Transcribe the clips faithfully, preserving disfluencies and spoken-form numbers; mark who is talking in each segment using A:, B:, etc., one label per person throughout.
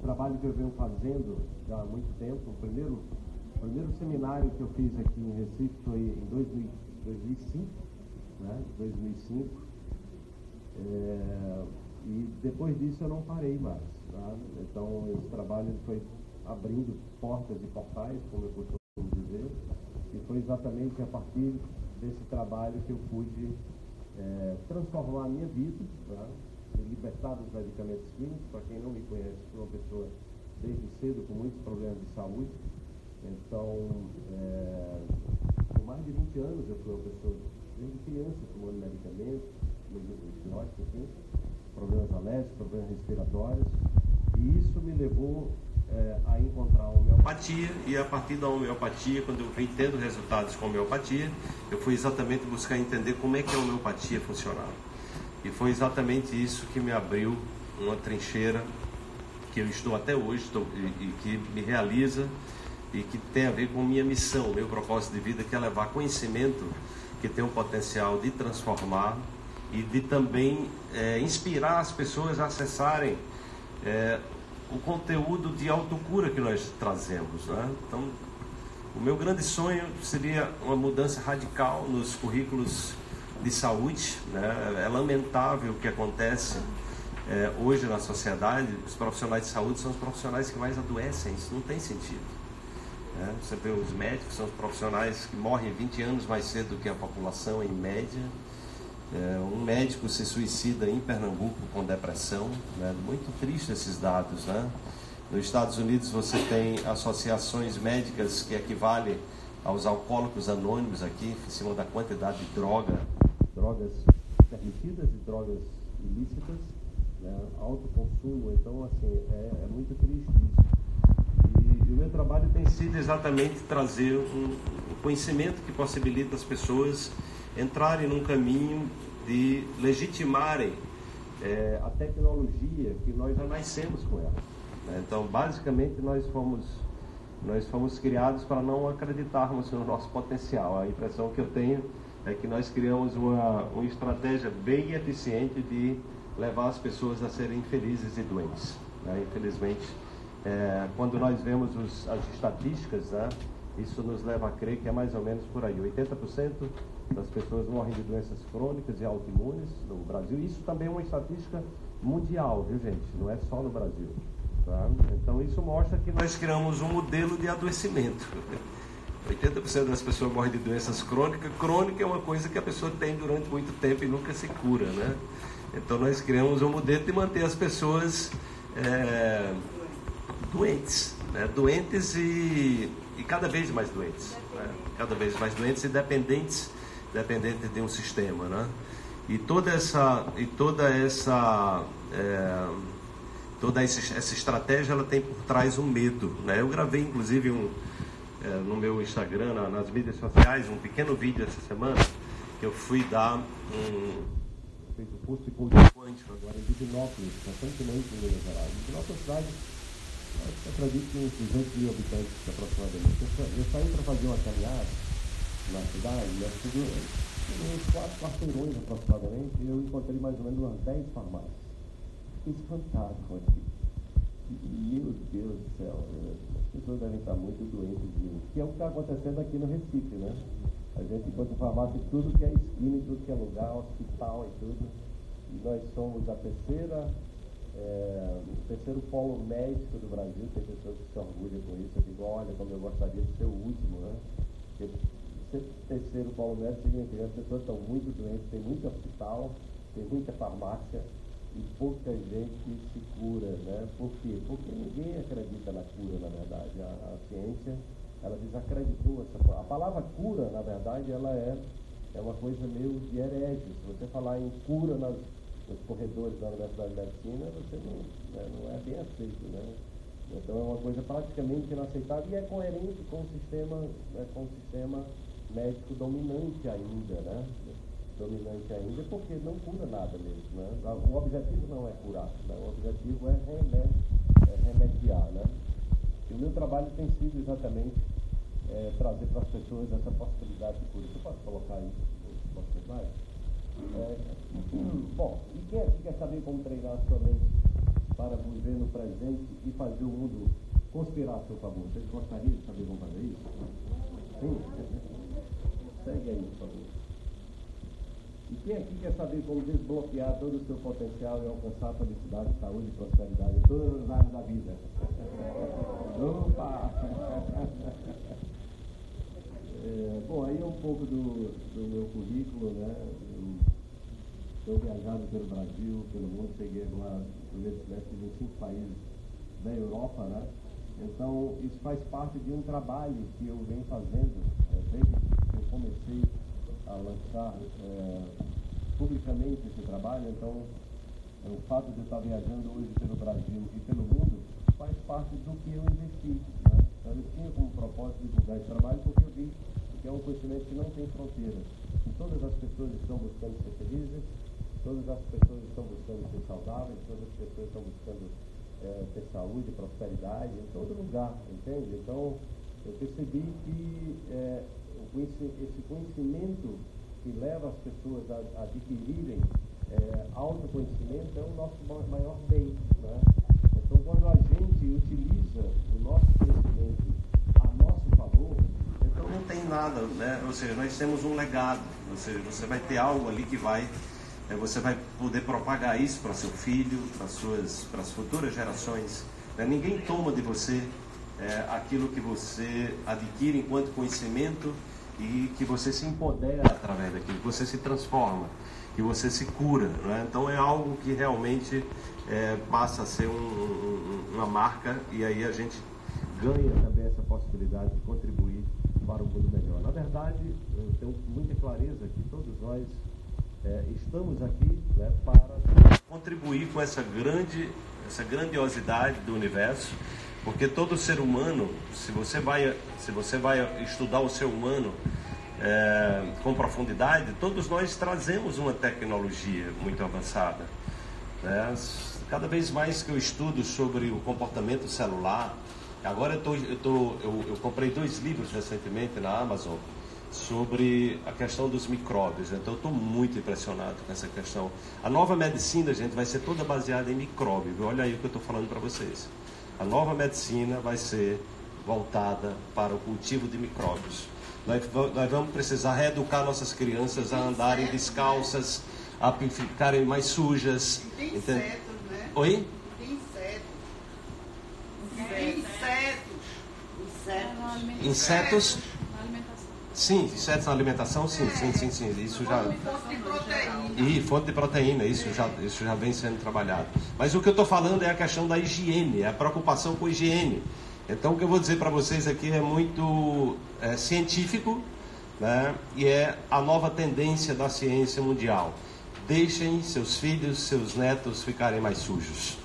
A: trabalho que eu venho fazendo já há muito tempo. O primeiro, o primeiro seminário que eu fiz aqui em Recife foi em dois mil, dois mil e cinco, né? dois mil e cinco. É, e depois disso eu não parei mais. Tá? Então esse trabalho foi abrindo portas e portais, como eu costumo dizer, e foi exatamente a partir desse trabalho que eu pude é, transformar a minha vida, tá? Me libertar dos medicamentos químicos. Para quem não me conhece, sou uma pessoa desde cedo com muitos problemas de saúde. Então, é, por mais de vinte anos eu fui uma pessoa, desde criança, tomando medicamentos, antibióticos, enfim, problemas alérgicos, problemas respiratórios, e isso me levou é, a encontrar a homeopatia, e a partir da homeopatia, quando eu vim tendo resultados com a homeopatia, eu fui exatamente buscar entender como é que a homeopatia funcionava. E foi exatamente isso que me abriu uma trincheira que eu estou até hoje, estou, e, e que me realiza e que tem a ver com minha missão, meu propósito de vida, que é levar conhecimento que tem o potencial de transformar e de também é, inspirar as pessoas a acessarem é, o conteúdo de autocura que nós trazemos, né? Então, o meu grande sonho seria uma mudança radical nos currículos de saúde, né? É lamentável o que acontece é, hoje na sociedade. Os profissionais de saúde são os profissionais que mais adoecem, isso não tem sentido, né? Você vê, os médicos são os profissionais que morrem vinte anos mais cedo do que a população em média. É, um médico se suicida em Pernambuco com depressão, né? Muito triste esses dados, né? Nos Estados Unidos você tem associações médicas que equivalem aos alcoólicos anônimos aqui, em cima da quantidade de droga, drogas permitidas e drogas ilícitas, né? Alto consumo. Então, assim, é, é muito triste isso. E, e o meu trabalho tem sido exatamente trazer um, um conhecimento que possibilita as pessoas entrarem num caminho de legitimarem é, a tecnologia que nós já nascemos com ela, né? Então, basicamente, nós fomos, nós fomos criados para não acreditarmos no nosso potencial. A impressão que eu tenho é que nós criamos uma, uma estratégia bem eficiente de levar as pessoas a serem infelizes e doentes, né? Infelizmente, é, quando nós vemos os, as estatísticas, né, isso nos leva a crer que é mais ou menos por aí. oitenta por cento das pessoas morrem de doenças crônicas e autoimunes no Brasil. Isso também é uma estatística mundial, viu, gente? Não é só no Brasil, tá? Então isso mostra que nós criamos um modelo de adoecimento. oitenta por cento das pessoas morrem de doenças crônicas. Crônica é uma coisa que a pessoa tem durante muito tempo e nunca se cura, né? Então nós criamos um modelo de manter as pessoas é, doentes, né? Doentes e, e cada vez mais doentes, né? Cada vez mais doentes e dependentes, dependentes de um sistema, né? E toda essa, e toda essa, é, toda essa, essa estratégia, ela tem por trás um medo, né? Eu gravei inclusive um É, no meu Instagram, na, nas mídias sociais, um pequeno vídeo essa semana, que eu fui dar um... Fiz o curso de coaching quântico agora em Divinópolis, recentemente em Minas Gerais. Divinópolis é uma cidade, eu acredito que uns duzentos mil habitantes aproximadamente. Eu, eu saí para fazer uma caminhada na cidade, e eu fui uns quatro quarteirões aproximadamente, e eu encontrei mais ou menos umas dez farmácias. Fiquei espantado com aquilo. Meu Deus do céu, as pessoas devem estar muito doentes mesmo, que é o que está acontecendo aqui no Recife, né? A gente encontra farmácia em tudo que é esquina, em tudo que é lugar, hospital e tudo. E nós somos a terceira, é, o terceiro polo médico do Brasil. Tem pessoas que se orgulham com isso. Eu digo, olha, como eu gostaria de ser o último, né? Porque ser terceiro polo médico significa que as pessoas estão muito doentes, tem muito hospital, tem muita farmácia e pouca gente se cura, né? Por quê? Porque ninguém acredita na cura, na verdade. A, a ciência, ela desacreditou essa coisa. A palavra cura, na verdade, ela é, é uma coisa meio de herege. Se você falar em cura nas, nos corredores da Universidade de Medicina, você não, né, não é bem aceito, né? Então é uma coisa praticamente inaceitável e é coerente com o sistema, né, com o sistema médico dominante ainda, né? dominante ainda, porque não cura nada mesmo, né? O objetivo não é curar, né? O objetivo é, remed, é remediar, né? E o meu trabalho tem sido exatamente é, trazer para as pessoas essa possibilidade de cura. Você pode colocar aí os slide? É, bom, e quem, quem quer saber como treinar a sua mente para viver no presente e fazer o mundo conspirar a seu favor. Vocês gostariam de saber como fazer isso? Sim? Segue aí, por favor. E quem aqui quer saber como desbloquear todo o seu potencial e alcançar felicidade, saúde e prosperidade em todas as áreas da vida? Opa! É, bom, aí é um pouco do, do meu currículo, né? Eu tenho viajado pelo Brasil, pelo mundo, cheguei lá no primeiro semestre em cinco países da Europa, né? Então, isso faz parte de um trabalho que eu venho fazendo é, desde que eu comecei a lançar é, publicamente esse trabalho. Então, é, o fato de eu estar viajando hoje pelo Brasil e pelo mundo faz parte do que eu investi, né? Então, eu tinha como propósito divulgar esse trabalho porque eu vi que é um conhecimento que não tem fronteiras. E todas as pessoas estão buscando ser felizes, todas as pessoas estão buscando ser saudáveis, todas as pessoas estão buscando é, ter saúde, prosperidade, em todo lugar, entende? Então, eu percebi que é, esse conhecimento que leva as pessoas a, a adquirirem é, autoconhecimento é o nosso maior bem, né? Então, quando a gente utiliza o nosso conhecimento a nosso favor, então não tem nada, né? Ou seja, nós temos um legado, ou seja, você vai ter algo ali que vai, é, você vai poder propagar isso para seu filho, para suas, para as futuras gerações, né? Ninguém toma de você é, aquilo que você adquire enquanto conhecimento e que você se empodera através daquilo, que você se transforma, que você se cura, né? Então é algo que realmente é, passa a ser um, um, uma marca, e aí a gente ganha também essa possibilidade de contribuir para um mundo melhor. Na verdade, eu tenho muita clareza que todos nós é, estamos aqui, né, para contribuir com essa grande, essa grandiosidade do universo, porque todo ser humano, se você vai, se você vai estudar o ser humano é, com profundidade, todos nós trazemos uma tecnologia muito avançada, né? Cada vez mais que eu estudo sobre o comportamento celular, agora eu, tô, eu, tô, eu, eu comprei dois livros recentemente na Amazon sobre a questão dos micróbios, então eu estou muito impressionado com essa questão. A nova medicina, gente, vai ser toda baseada em micróbio, olha aí o que eu estou falando para vocês. A nova medicina vai ser voltada para o cultivo de micróbios. Nós, nós vamos precisar reeducar nossas crianças a andarem descalças, a ficarem mais sujas.
B: Tem insetos, né?
A: Oi?
B: Tem insetos. Tem insetos. Insetos.
A: Insetos?
C: Na alimentação.
A: Sim, insetos na alimentação, sim, sim, sim, sim. Isso já...
B: Fonte de proteína.
A: E fonte de proteína, isso já, isso já vem sendo trabalhado. Mas o que eu estou falando é a questão da higiene, é a preocupação com a higiene. Então o que eu vou dizer para vocês aqui é muito é, científico, né? E é a nova tendência da ciência mundial. Deixem seus filhos, seus netos ficarem mais sujos.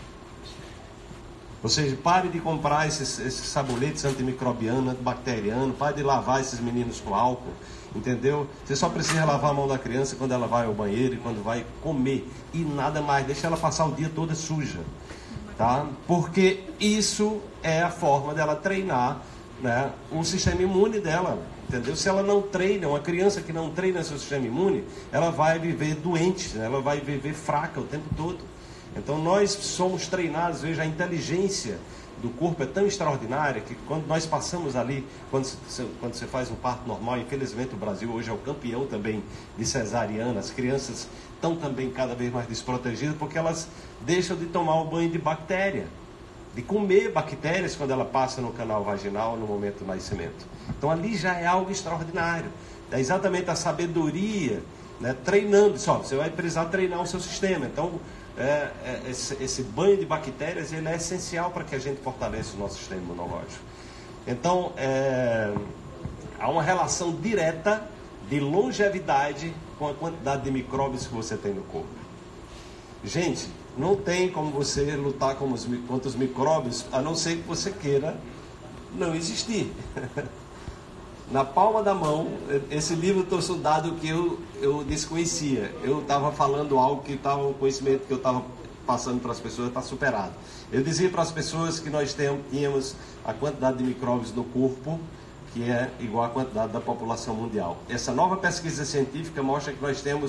A: Ou seja, pare de comprar esses, esses sabonetes antimicrobianos, antibacterianos, pare de lavar esses meninos com álcool, entendeu? Você só precisa lavar a mão da criança quando ela vai ao banheiro e quando vai comer, e nada mais, deixa ela passar o dia toda suja, tá? Porque isso é a forma dela treinar, né, o sistema imune dela, entendeu? Se ela não treina, uma criança que não treina seu sistema imune, ela vai viver doente, né? Ela vai viver fraca o tempo todo. Então nós somos treinados, veja, a inteligência do corpo é tão extraordinária que quando nós passamos ali, quando você, quando você faz um parto normal, infelizmente o Brasil hoje é o campeão também de cesariana, as crianças estão também cada vez mais desprotegidas porque elas deixam de tomar o banho de bactéria, de comer bactérias quando ela passa no canal vaginal no momento do nascimento. Então ali já é algo extraordinário, é exatamente a sabedoria, né, treinando, só, você vai precisar treinar o seu sistema. Então É, é, esse, esse banho de bactérias ele é essencial para que a gente fortaleça o nosso sistema imunológico. Então, é, há uma relação direta de longevidade com a quantidade de micróbios que você tem no corpo. Gente, não tem como você lutar com os, contra os micróbios, a não ser que você queira não existir. Na palma da mão, esse livro trouxe um dado que eu, eu desconhecia. Eu estava falando algo que estava, um conhecimento que eu estava passando para as pessoas está superado. Eu dizia para as pessoas que nós tínhamos a quantidade de micróbios no corpo, que é igual à quantidade da população mundial. Essa nova pesquisa científica mostra que nós temos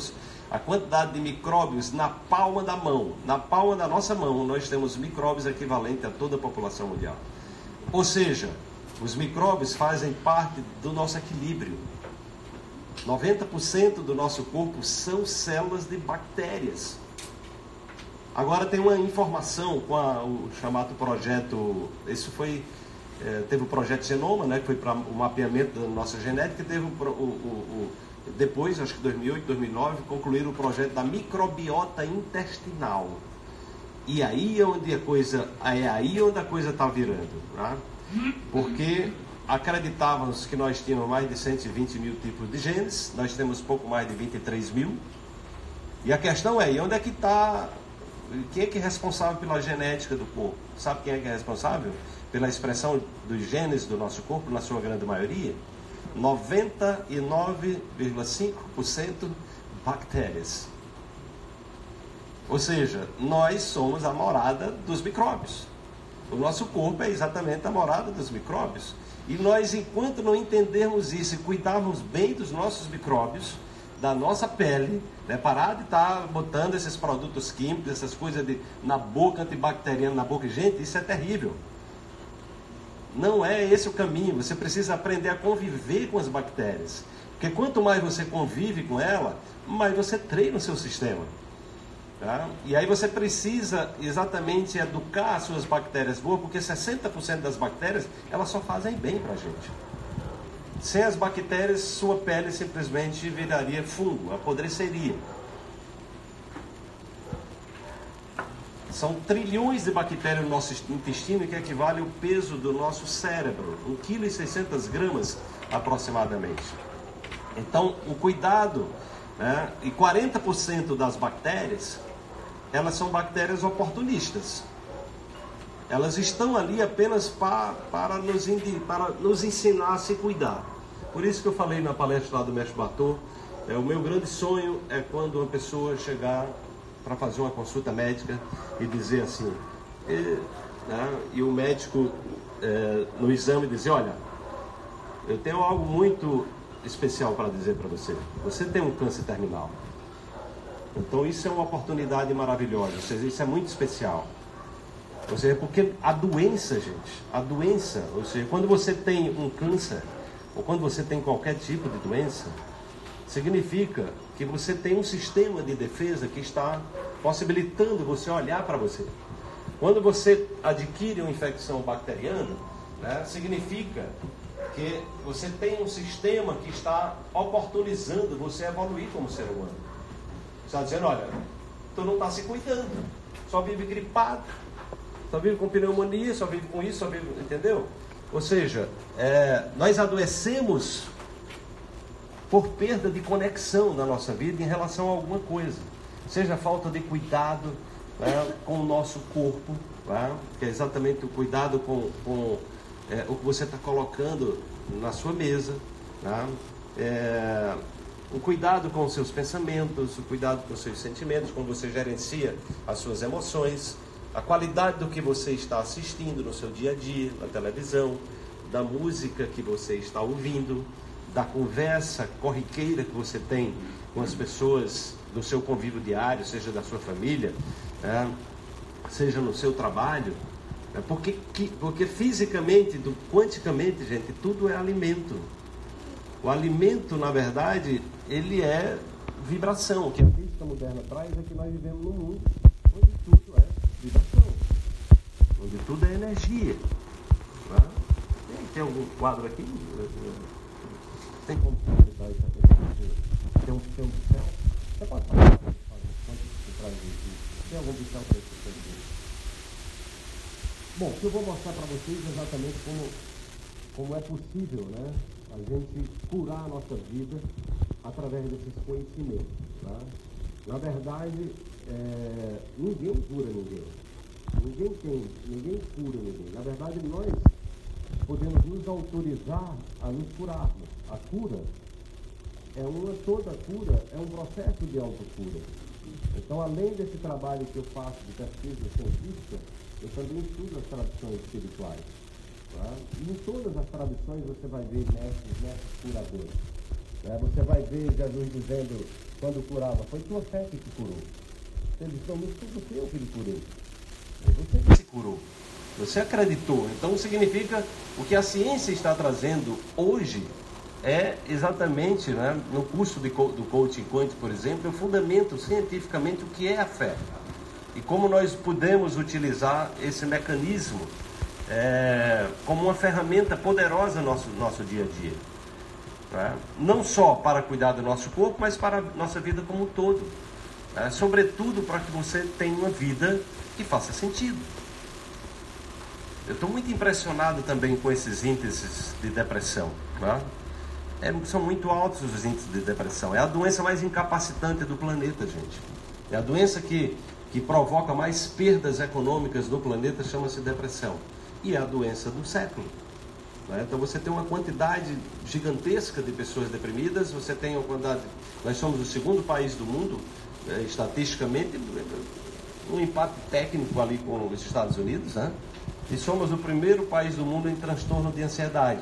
C: a quantidade de micróbios na palma da mão. Na palma da nossa mão, nós temos micróbios equivalentes a toda a população mundial. Ou seja, os micróbios fazem parte do nosso equilíbrio. noventa por cento do nosso corpo são células de bactérias. Agora tem uma informação com a, o chamado projeto, isso foi, é, teve o projeto Genoma, né, que foi para o mapeamento da nossa genética, e teve o, o, o, o, depois, acho que dois mil e oito, dois mil e nove, concluíram o projeto da microbiota intestinal. E aí onde a coisa, é aí onde a coisa está virando, né? Porque acreditávamos que nós tínhamos mais de cento e vinte mil tipos de genes, nós temos pouco mais de vinte e três mil. E a questão é, e onde é que está, quem é que é responsável pela genética do corpo? Sabe quem é que é responsável pela expressão dos genes do nosso corpo, na sua grande maioria? noventa e nove vírgula cinco por cento bactérias. Ou seja, nós somos a morada dos micróbios. O nosso corpo é exatamente a morada dos micróbios. E nós, enquanto não entendermos isso e cuidarmos bem dos nossos micróbios, da nossa pele, né, parar de estar botando esses produtos químicos, essas coisas de, na boca, antibacteriano na boca, gente, isso é terrível. Não é esse o caminho. Você precisa aprender a conviver com as bactérias. Porque quanto mais você convive com ela, mais você treina o seu sistema. Tá? E aí você precisa exatamente educar as suas bactérias boas, porque sessenta por cento das bactérias, elas só fazem bem para a gente. Sem as bactérias, sua pele simplesmente viraria fungo, apodreceria. São trilhões de bactérias no nosso intestino, que equivale ao peso do nosso cérebro, um vírgula seiscentos quilos aproximadamente. Então, o cuidado, né, e quarenta por cento das bactérias, elas são bactérias oportunistas. Elas estão ali apenas para, para, nos, para nos ensinar a se cuidar. Por isso que eu falei na palestra lá do Mestre Bartô, é, o meu grande sonho é quando uma pessoa chegar para fazer uma consulta médica e dizer assim, e, né, e o médico é, no exame dizer, olha, eu tenho algo muito especial para dizer para você. Você tem um câncer terminal. Então isso é uma oportunidade maravilhosa, ou seja, isso é muito especial. Ou seja, porque a doença, gente, a doença, ou seja, quando você tem um câncer, ou quando você tem qualquer tipo de doença, significa que você tem um sistema de defesa que está possibilitando você olhar para você. Quando você adquire uma infecção bacteriana, né, significa que você tem um sistema que está oportunizando você evoluir como ser humano. Você está dizendo, olha, tu não está se cuidando, só vive gripado, só vive com pneumonia, só vive com isso, só vive, entendeu? Ou seja, é, nós adoecemos por perda de conexão na nossa vida em relação a alguma coisa. Seja falta de cuidado, né, com o nosso corpo, né, que é exatamente o cuidado com, com é, o que você está colocando na sua mesa, né, é, o cuidado com os seus pensamentos, o cuidado com os seus sentimentos, como você gerencia as suas emoções, a qualidade do que você está assistindo no seu dia a dia, na televisão, da música que você está ouvindo, da conversa corriqueira que você tem com as pessoas do seu convívio diário, seja da sua família, né, seja no seu trabalho, né, porque, que, porque fisicamente, do, quanticamente, gente, tudo é alimento. O alimento, na verdade, ele é vibração. O que a física moderna traz é que nós vivemos num mundo onde tudo é vibração, onde tudo é energia. Né? Tem, tem algum quadro aqui? Tem como finalizar isso aqui? Tem um, tem um pincel? Você pode falar? Tem algum pincel para isso? Bom, o que eu vou mostrar para vocês é exatamente como, como é possível, né, a gente curar a nossa vida através desses conhecimentos. Tá? Na verdade, é, ninguém cura ninguém. Ninguém tem, ninguém cura ninguém. Na verdade, nós podemos nos autorizar a nos curarmos. A cura é uma, toda cura é um processo de autocura. Então, além desse trabalho que eu faço de pesquisa científica, eu também estudo as tradições espirituais. Tá? E em todas as tradições você vai ver mestres, mestres curadores. Né? Você vai ver Jesus dizendo
A: quando curava, foi tua fé que te curou. Ele disse, não, não foi você que lhe curei. Foi você que se curou. Você acreditou. Então significa o que a ciência está trazendo hoje é exatamente, né, no curso de, do coaching quântico, por exemplo, eu fundamento cientificamente o que é a fé. E como nós podemos utilizar esse mecanismo é, como uma ferramenta poderosa no nosso, nosso dia a dia. Né? Não só para cuidar do nosso corpo, mas para a nossa vida como um todo. Né? Sobretudo para que você tenha uma vida que faça sentido. Eu estou muito impressionado também com esses índices de depressão. Né? É, são muito altos os índices de depressão. É a doença mais incapacitante do planeta, gente. É a doença que, que provoca mais perdas econômicas no planeta, chama-se depressão. E é a doença do século. Né? Então você tem uma quantidade gigantesca de pessoas deprimidas, você tem uma quantidade... Nós somos o segundo país do mundo, é, estatisticamente, um empate técnico ali com os Estados Unidos, né? E somos o primeiro país do mundo em transtorno de ansiedade.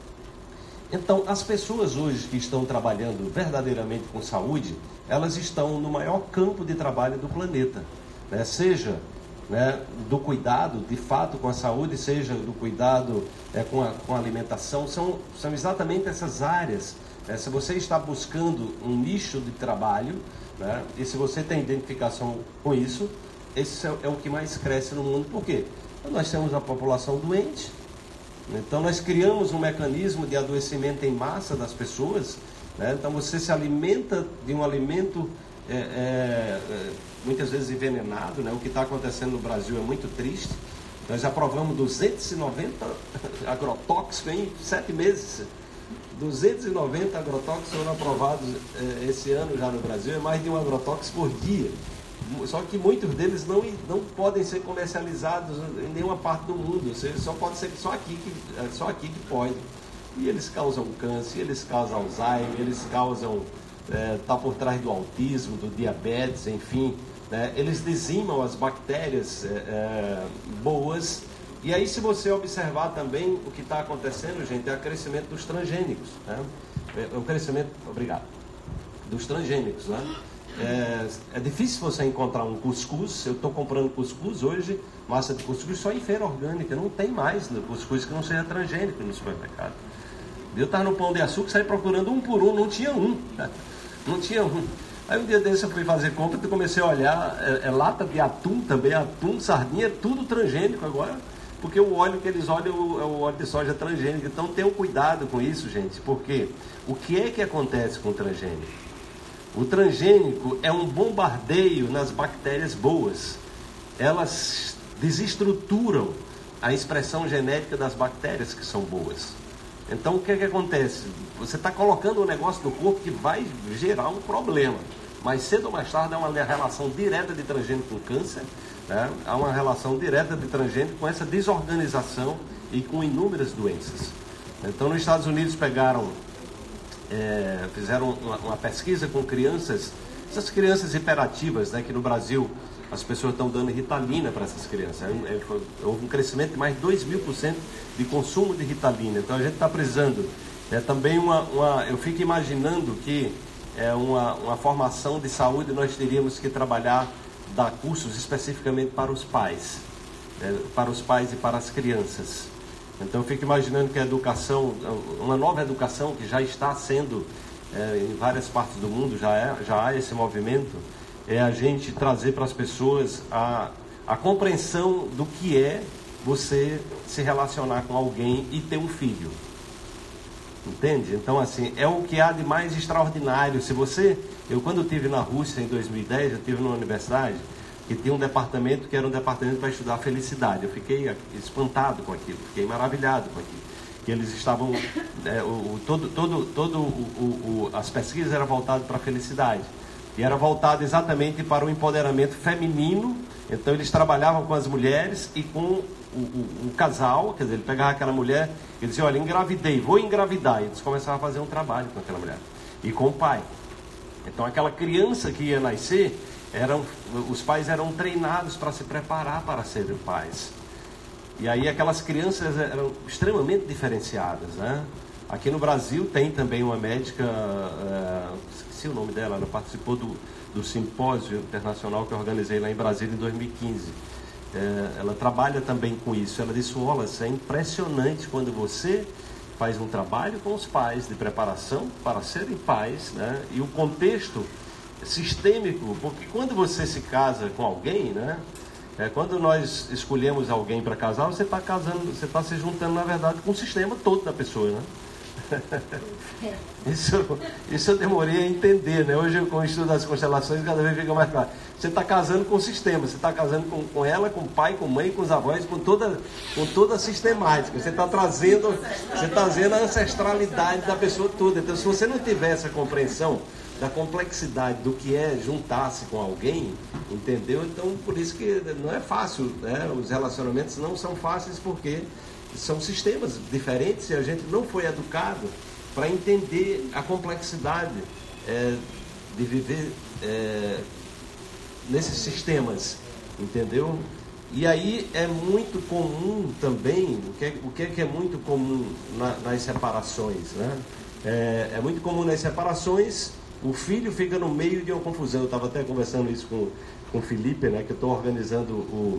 A: Então, as pessoas hoje que estão trabalhando verdadeiramente com saúde, elas estão no maior campo de trabalho do planeta, né? Seja, né, do cuidado, de fato, com a saúde, seja do cuidado é, com, a, com a alimentação, são, são exatamente essas áreas. Né? Se você está buscando um nicho de trabalho, né, e se você tem identificação com isso, esse é, é o que mais cresce no mundo. Por quê? Nós temos a população doente. Então nós criamos um mecanismo de adoecimento em massa das pessoas, né? Então você se alimenta de um alimento é, é, muitas vezes envenenado, né? O que está acontecendo no Brasil é muito triste. Nós aprovamos duzentos e noventa agrotóxicos em sete meses. duzentos e noventa agrotóxicos foram aprovados é, esse ano já no Brasil, é mais de um agrotóxico por dia. Só que muitos deles não, não podem ser comercializados em nenhuma parte do mundo. Ou seja, só pode ser só aqui que, só aqui que pode. E eles causam câncer, eles causam Alzheimer, eles causam... É, tá por trás do autismo, do diabetes, enfim. Né? Eles dizimam as bactérias é, é, boas. E aí, se você observar também o que está acontecendo, gente, é o crescimento dos transgênicos. Né? É, o crescimento... Obrigado. Dos transgênicos, né? É, é difícil você encontrar um cuscuz. Eu estou comprando cuscuz hoje, massa de cuscuz só em feira orgânica. Não tem mais no cuscuz que não seja transgênico no supermercado. Eu estava no Pão de Açúcar, saí procurando um por um, não tinha um. Não tinha um. Aí um dia desse eu fui fazer compra e comecei a olhar, é, é lata de atum também, atum, sardinha, tudo transgênico agora. Porque o óleo que eles olham é o óleo de soja transgênico. Então tenham cuidado com isso, gente. Porque o que é que acontece com o transgênico? O transgênico é um bombardeio nas bactérias boas. Elas desestruturam a expressão genética das bactérias que são boas. Então o que é que acontece? Você está colocando um negócio no corpo que vai gerar um problema. Mais cedo ou mais tarde há uma relação direta de transgênico com câncer, né? Há uma relação direta de transgênico com essa desorganização e com inúmeras doenças. Então nos Estados Unidos pegaram... É, fizeram uma, uma pesquisa com crianças, essas crianças hiperativas, né, que no Brasil as pessoas estão dando Ritalina para essas crianças. É, é, foi, houve um crescimento de mais de dois mil por cento de consumo de Ritalina. Então a gente está precisando. É também uma, uma, eu fico imaginando que é uma, uma formação de saúde nós teríamos que trabalhar, dar cursos especificamente para os pais, é, para os pais e para as crianças. Então eu fico imaginando que a educação, uma nova educação que já está sendo é, em várias partes do mundo, já, é, já há esse movimento, é a gente trazer para as pessoas a, a compreensão do que é você se relacionar com alguém e ter um filho. Entende? Então assim, é o que há de mais extraordinário. Se você, eu quando estive na Rússia em dois mil e dez, eu estive numa universidade que tinha um departamento que era um departamento para estudar felicidade. Eu fiquei espantado com aquilo, fiquei maravilhado com aquilo. Que eles estavam, é, o, todo, todo, todo o, o, as pesquisas eram voltadas para a felicidade. E era voltado exatamente para o empoderamento feminino. Então eles trabalhavam com as mulheres e com o, o, o casal, quer dizer, ele pegava aquela mulher e dizia, olha, engravidei, vou engravidar. E eles começavam a fazer um trabalho com aquela mulher. E com o pai. Então aquela criança que ia nascer, Eram, os pais eram treinados para se preparar para serem pais. E aí aquelas crianças eram extremamente diferenciadas, né?
C: Aqui no Brasil tem também uma médica, uh, esqueci o nome dela, ela participou do, do simpósio internacional que eu organizei lá em Brasília em dois mil e quinze. Uh, ela trabalha também com isso. Ela disse, Wallace, é impressionante quando você faz um trabalho com os pais de preparação para serem pais, né? E o contexto sistêmico, porque quando você se casa com alguém, né? É, quando nós escolhemos alguém para casar, você está casando, você está se juntando, na verdade, com o sistema todo da pessoa, né? Isso, isso eu demorei a entender, né? Hoje, com o estudo das constelações, cada vez fica mais claro. Você está casando com o sistema, você está casando com, com ela, com o pai, com a mãe, com os avós, com toda, com toda a sistemática. Você está trazendo, você está trazendo a ancestralidade da pessoa toda. Então, se você não tiver essa compreensão da complexidade do que é juntar-se com alguém, entendeu? Então, por isso que não é fácil, né? Os relacionamentos não são fáceis porque são sistemas diferentes e a gente não foi educado para entender a complexidade é, de viver é, nesses sistemas, entendeu? E aí é muito comum também, o que é, o que é, que é muito comum na, nas separações, né? É, é muito comum nas separações, o filho fica no meio de uma confusão. Eu estava até conversando isso com, com o Felipe, né, que eu estou organizando o,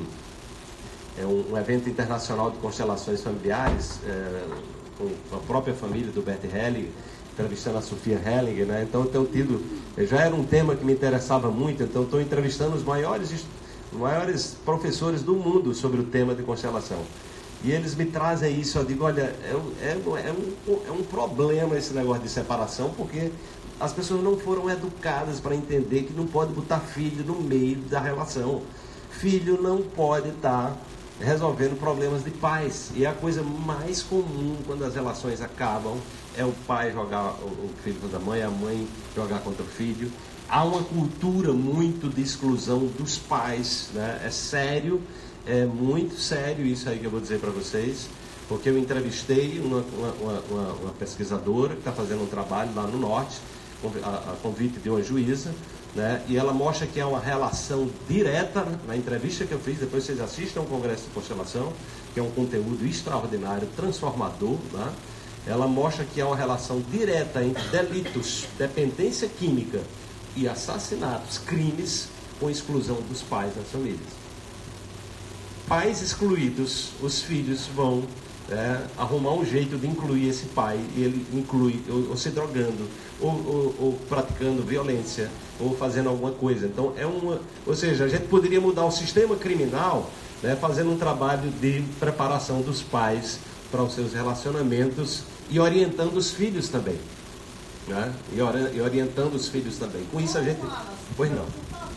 C: é um, um evento internacional de constelações familiares, é, com a própria família do Bert Hellinger, entrevistando a Sofia Hellinger, né? Então eu tenho tido, já era um tema que me interessava muito, então estou entrevistando os maiores, os maiores professores do mundo sobre o tema de constelação. E eles me trazem isso, eu digo, olha, é, é, é, um, é um problema esse negócio de separação, porque as pessoas não foram educadas para entender que não pode botar filho no meio da relação. Filho não pode estar resolvendo problemas de pais. E é a coisa mais comum quando as relações acabam, é o pai jogar o filho contra a mãe, a mãe jogar contra o filho. Há uma cultura muito de exclusão dos pais, né? É sério, é muito sério isso aí que eu vou dizer para vocês, porque eu entrevistei uma, uma, uma, uma pesquisadora que está fazendo um trabalho lá no norte, a, a convite de uma juíza, né? E ela mostra que há uma relação direta, na entrevista que eu fiz, depois vocês assistam ao Congresso de Constelação, que é um conteúdo extraordinário, transformador, né? Ela mostra que há uma relação direta entre delitos, dependência química e assassinatos, crimes, com exclusão dos pais das famílias. Pais excluídos, os filhos vão é, arrumar um jeito de incluir esse pai, e ele inclui ou, ou se drogando, ou, ou, ou praticando violência, ou fazendo alguma coisa. Então é uma, ou seja, a gente poderia mudar o sistema criminal, né, fazendo um trabalho de preparação dos pais para os seus relacionamentos e orientando os filhos também, né? E, ori e orientando os filhos também. Com isso a gente, pois não.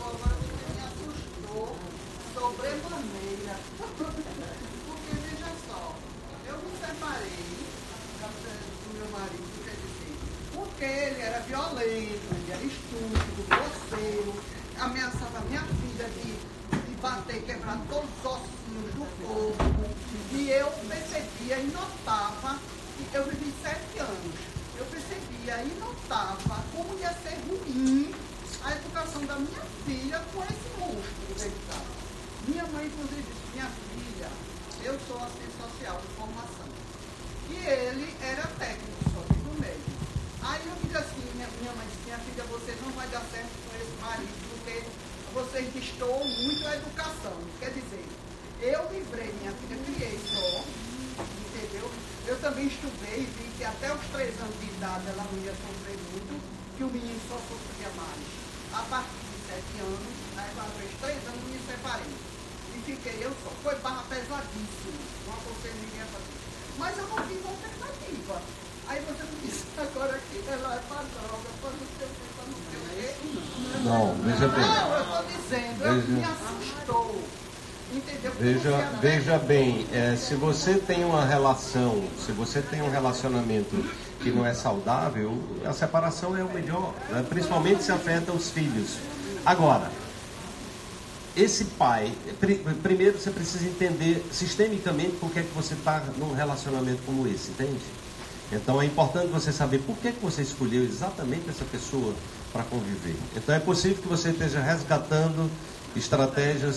B: Porque ele era violento, ele era estúpido, grosseiro, ameaçava a minha filha de, de bater, quebrar todos os ossinhos do corpo. E eu percebia e notava, que eu vivi sete anos, eu percebia e notava como ia ser ruim a educação da minha filha com esse monstro dentro de casa. Minha mãe, inclusive, disse, minha filha, eu sou assistente social de formação. E ele era técnico só do meio. Aí eu digo assim, minha, minha mãe disse, minha filha, você não vai dar certo com esse marido, porque vocês destoam muito a educação. Quer dizer, eu livrei minha filha, criei só, entendeu? Eu também estudei e vi que até os três anos de idade ela não ia sofrer muito, que o menino só sofria mais. A partir de sete anos, aí quando fez três anos, me separei. E fiquei eu só. Foi barra pesadíssima, não aconselho ninguém a fazer. Mas eu não tive alternativa. Aí você me disse agora que ela é para droga, para não sei o que, para não sei o quê.
C: Não, veja bem.
B: Não, eu estou dizendo,
C: veja,
B: me assustou. Entendeu?
C: Veja, veja bem, é, se você tem uma relação, se você tem um relacionamento que não é saudável, a separação é o melhor, né? Principalmente se afeta os filhos. Agora, esse pai, primeiro você precisa entender sistemicamente por que é que você está num relacionamento como esse, entende? Então é importante você saber por que, que você escolheu exatamente essa pessoa para conviver. Então é possível que você esteja resgatando estratégias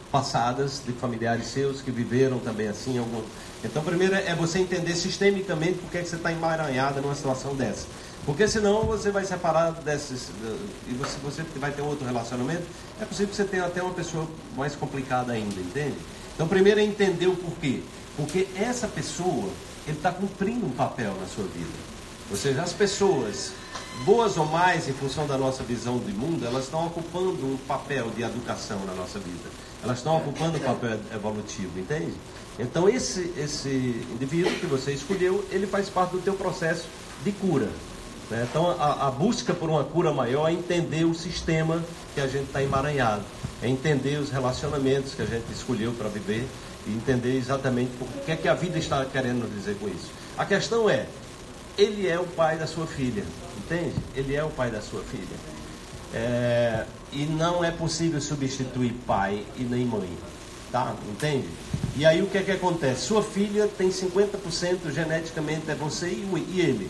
C: passadas de familiares seus que viveram também assim. Algum... Então, primeiro é você entender sistemicamente por que, é que você está emaranhada numa situação dessa. Porque senão você vai separar desses... E você, você vai ter outro relacionamento. É possível que você tenha até uma pessoa mais complicada ainda, entende? Então, primeiro é entender o porquê. Porque essa pessoa, ele está cumprindo um papel na sua vida. Ou seja, as pessoas, boas ou mais em função da nossa visão do mundo, elas estão ocupando um papel de educação na nossa vida. Elas estão ocupando um papel evolutivo, entende? Então, esse, esse indivíduo que você escolheu, ele faz parte do teu processo de cura. Né? Então, a, a busca por uma cura maior é entender o sistema que a gente está emaranhado. É entender os relacionamentos que a gente escolheu para viver e entender exatamente o que é que a vida está querendo nos dizer com isso. A questão é, ele é o pai da sua filha, entende? Ele é o pai da sua filha. É, e não é possível substituir pai e nem mãe, tá? Entende? E aí o que é que acontece? Sua filha tem cinquenta por cento geneticamente é você e ele.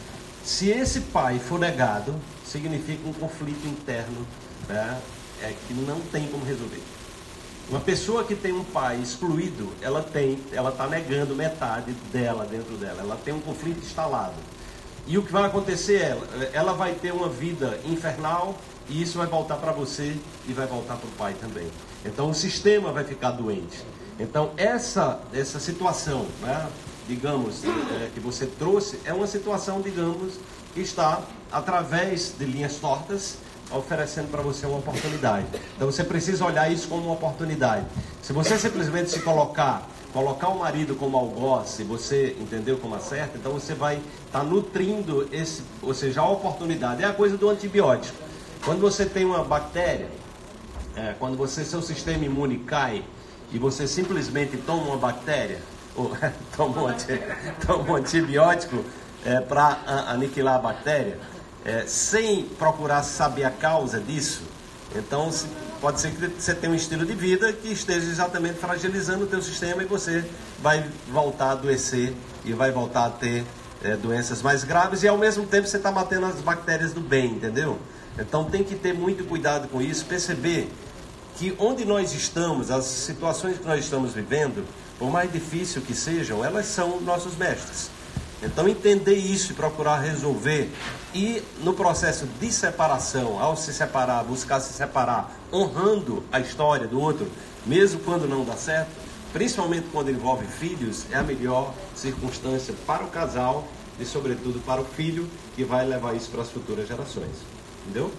C: Se esse pai for negado, significa um conflito interno, né? É que não tem como resolver. Uma pessoa que tem um pai excluído, ela tem, ela está negando metade dela dentro dela. Ela tem um conflito instalado. E o que vai acontecer é, ela vai ter uma vida infernal e isso vai voltar para você e vai voltar para o pai também. Então o sistema vai ficar doente. Então essa, essa situação, né, digamos, é, que você trouxe, é uma situação, digamos, que está através de linhas tortas, oferecendo para você uma oportunidade. Então você precisa olhar isso como uma oportunidade. Se você simplesmente se colocar, colocar o marido como algoz, se você entendeu como acerta, então você vai estar tá nutrindo esse, ou seja, a oportunidade. É a coisa do antibiótico. Quando você tem uma bactéria, é, quando você, seu sistema imune cai e você simplesmente toma uma bactéria, ou toma, um anti, toma um antibiótico é, para aniquilar a bactéria, É, sem procurar saber a causa disso, então se, pode ser que você tenha um estilo de vida que esteja exatamente fragilizando o teu sistema e você vai voltar a adoecer e vai voltar a ter é, doenças mais graves e ao mesmo tempo você está matando as bactérias do bem, entendeu? Então tem que ter muito cuidado com isso, perceber que onde nós estamos, as situações que nós estamos vivendo, por mais difícil que sejam, elas são nossos mestres. Então entender isso e procurar resolver e no processo de separação, ao se separar, buscar se separar, honrando a história do outro, mesmo quando não dá certo, principalmente quando envolve filhos, é a melhor circunstância para o casal e sobretudo para o filho que vai levar isso para as futuras gerações, entendeu?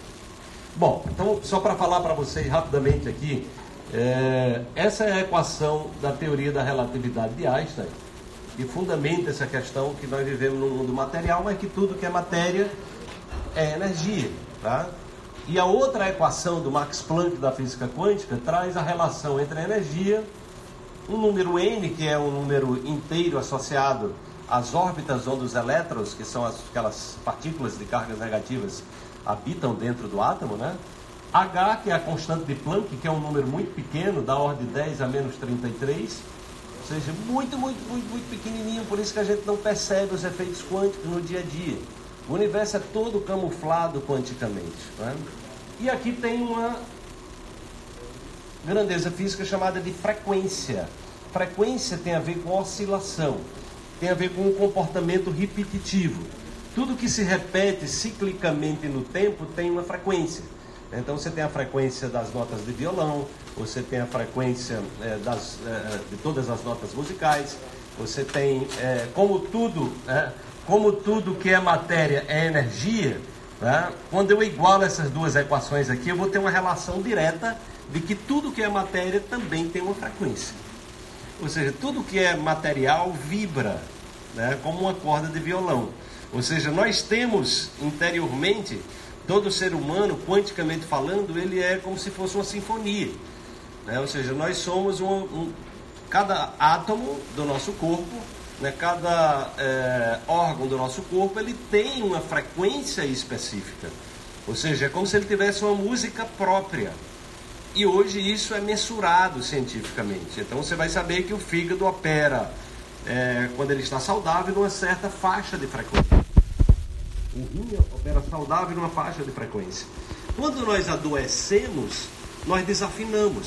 C: Bom, então só para falar para vocês rapidamente aqui, é, essa é a equação da teoria da relatividade de Einstein, que fundamenta essa questão que nós vivemos num mundo material, mas que tudo que é matéria é energia, tá? E a outra equação do Max Planck da física quântica traz a relação entre a energia, um número n, que é um número inteiro associado às órbitas onde os elétrons, que são as, aquelas partículas de cargas negativas, habitam dentro do átomo, né? H, que é a constante de Planck, que é um número muito pequeno, da ordem de dez a menos trinta e três, ou seja, muito, muito, muito, muito pequenininho, por isso que a gente não percebe os efeitos quânticos no dia a dia. O universo é todo camuflado quanticamente, né? E aqui tem uma grandeza física chamada de frequência. Frequência tem a ver com oscilação, tem a ver com um comportamento repetitivo. Tudo que se repete ciclicamente no tempo tem uma frequência. Então você tem a frequência das notas de violão, você tem a frequência é, das, é, de todas as notas musicais, você tem, é, como tudo, é, como tudo que é matéria é energia, né? Quando eu igualo essas duas equações aqui, eu vou ter uma relação direta de que tudo que é matéria também tem uma frequência. Ou seja, tudo que é material vibra, né, como uma corda de violão. Ou seja, nós temos interiormente, todo ser humano, quanticamente falando, ele é como se fosse uma sinfonia, né? Ou seja, nós somos um, um, cada átomo do nosso corpo, né, cada é, órgão do nosso corpo, ele tem uma frequência específica. Ou seja, é como se ele tivesse uma música própria. E hoje isso é mensurado cientificamente. Então você vai saber que o fígado opera, é, quando ele está saudável, numa certa faixa de frequência. O rim opera saudável numa faixa de frequência. Quando nós adoecemos, nós desafinamos,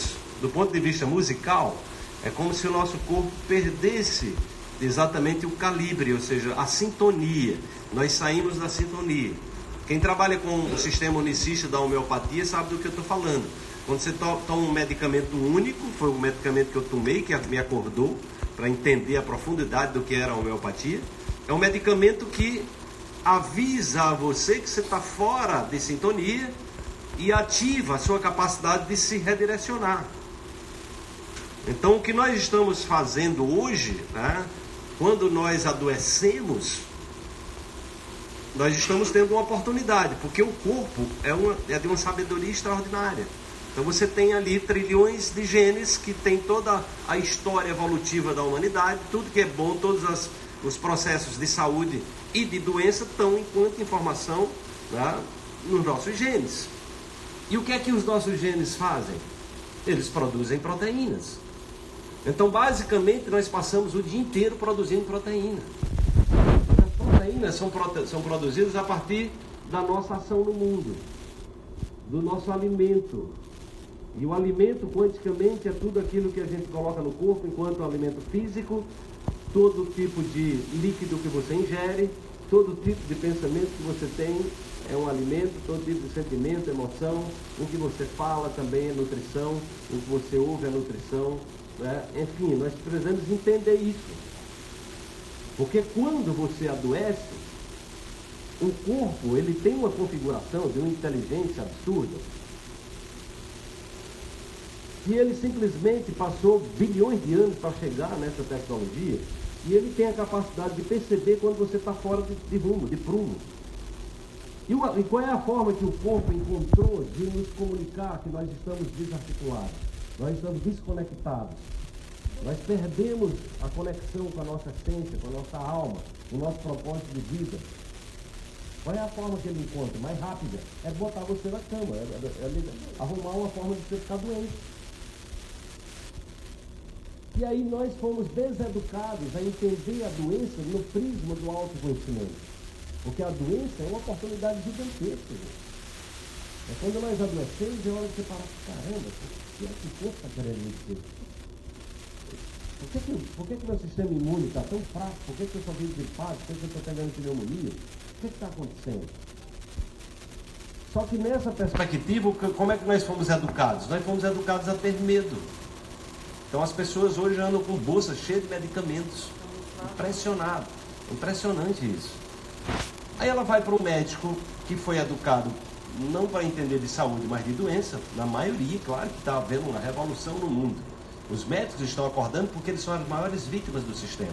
C: do ponto de vista musical, é como se o nosso corpo perdesse exatamente o calibre, ou seja, a sintonia. Nós saímos da sintonia. Quem trabalha com o sistema unicista da homeopatia sabe do que eu estou falando. Quando você to toma um medicamento único, foi o medicamento que eu tomei, que me acordou, para entender a profundidade do que era a homeopatia, é um medicamento que avisa a você que você está fora de sintonia e ativa a sua capacidade de se redirecionar. Então, o que nós estamos fazendo hoje, né, quando nós adoecemos, nós estamos tendo uma oportunidade, porque o corpo é, uma, é de uma sabedoria extraordinária. Então você tem ali trilhões de genes que tem toda a história evolutiva da humanidade, tudo que é bom, todos as, os processos de saúde e de doença estão enquanto informação, né, nos nossos genes. E o que é que os nossos genes fazem? Eles produzem proteínas. Então basicamente nós passamos o dia inteiro produzindo proteína. As proteínas são, prote... são produzidas a partir da nossa ação no mundo, do nosso alimento. E o alimento, quanticamente, é tudo aquilo que a gente coloca no corpo enquanto alimento físico, todo tipo de líquido que você ingere, todo tipo de pensamento que você tem é um alimento, todo tipo de sentimento, emoção, o que você fala também é nutrição, o que você ouve é nutrição, né? Enfim, nós precisamos entender isso. Porque quando você adoece, o corpo ele tem uma configuração de uma inteligência absurda, que ele simplesmente passou bilhões de anos para chegar nessa tecnologia, e ele tem a capacidade de perceber quando você está fora de, de rumo, de prumo. E, o, e qual é a forma que o corpo encontrou de nos comunicar que nós estamos desarticulados, nós estamos desconectados, nós perdemos a conexão com a nossa essência, com a nossa alma, com o nosso propósito de vida? Qual é a forma que ele encontra? Mais rápida? É botar você na cama, é, é, é arrumar uma forma de você ficar doente. E aí nós fomos deseducados a entender a doença no prisma do autoconhecimento. Porque a doença é uma oportunidade gigantesca. É quando nós adoecemos, é hora de você parar, caramba, o que é que o corpo está querendo me dizer? Por que que, por que que meu sistema imune está tão fraco? Por que que eu só vivo gripado? Por que que eu estou pegando pneumonia? O que está acontecendo? Só que nessa perspectiva, como é que nós fomos educados? Nós fomos educados a ter medo. Então as pessoas hoje andam com bolsas cheias de medicamentos. Impressionado. Impressionante isso. Aí ela vai para um médico que foi educado não para entender de saúde, mas de doença. Na maioria, claro que está havendo uma revolução no mundo. Os médicos estão acordando porque eles são as maiores vítimas do sistema.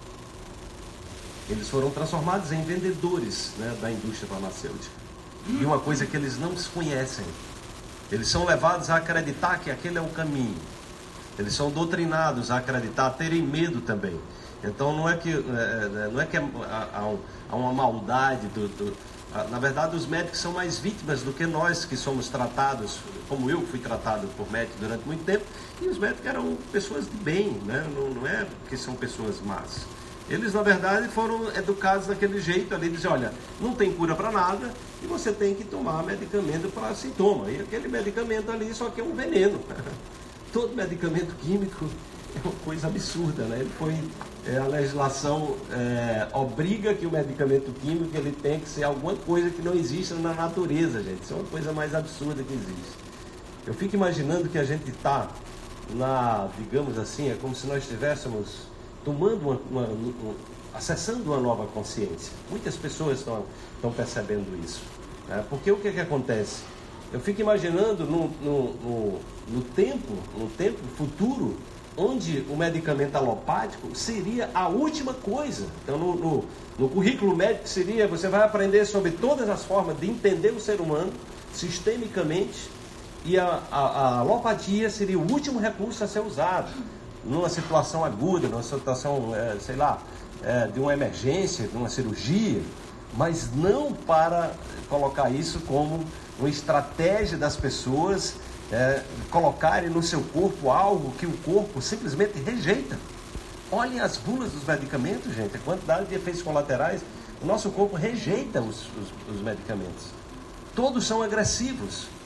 C: Eles foram transformados em vendedores, né, da indústria farmacêutica. E uma coisa que eles não se conhecem. Eles são levados a acreditar que aquele é o caminho. Eles são doutrinados a acreditar, a terem medo também. Então não é que, não é que há uma maldade. Do, do, na verdade, os médicos são mais vítimas do que nós que somos tratados, como eu fui tratado por médicos durante muito tempo. E os médicos eram pessoas de bem, né? não, não é que são pessoas más. Eles, na verdade, foram educados daquele jeito ali, dizem, olha, não tem cura para nada e você tem que tomar medicamento para sintoma. E aquele medicamento ali só que é um veneno. Todo medicamento químico é uma coisa absurda, né? Ele foi, é, a legislação é, obriga que o medicamento químico ele tem que ser alguma coisa que não existe na natureza, gente. Isso é uma coisa mais absurda que existe. Eu fico imaginando que a gente está na, digamos assim, é como se nós estivéssemos tomando uma, uma, uma, acessando uma nova consciência. Muitas pessoas estão, estão percebendo isso, né? Porque o que, que acontece? Eu fico imaginando no, no, no, no tempo, no tempo futuro, onde o medicamento alopático seria a última coisa. Então, no, no, no currículo médico seria, você vai aprender sobre todas as formas de entender o ser humano, sistemicamente, e a, a, a alopatia seria o último recurso a ser usado, numa situação aguda, numa situação, é, sei lá, é, de uma emergência, de uma cirurgia, mas não para colocar isso como uma estratégia das pessoas é, colocarem no seu corpo algo que o corpo simplesmente rejeita. Olhem as bulas dos medicamentos, gente, a quantidade de efeitos colaterais. O nosso corpo rejeita os, os, os medicamentos. Todos são agressivos.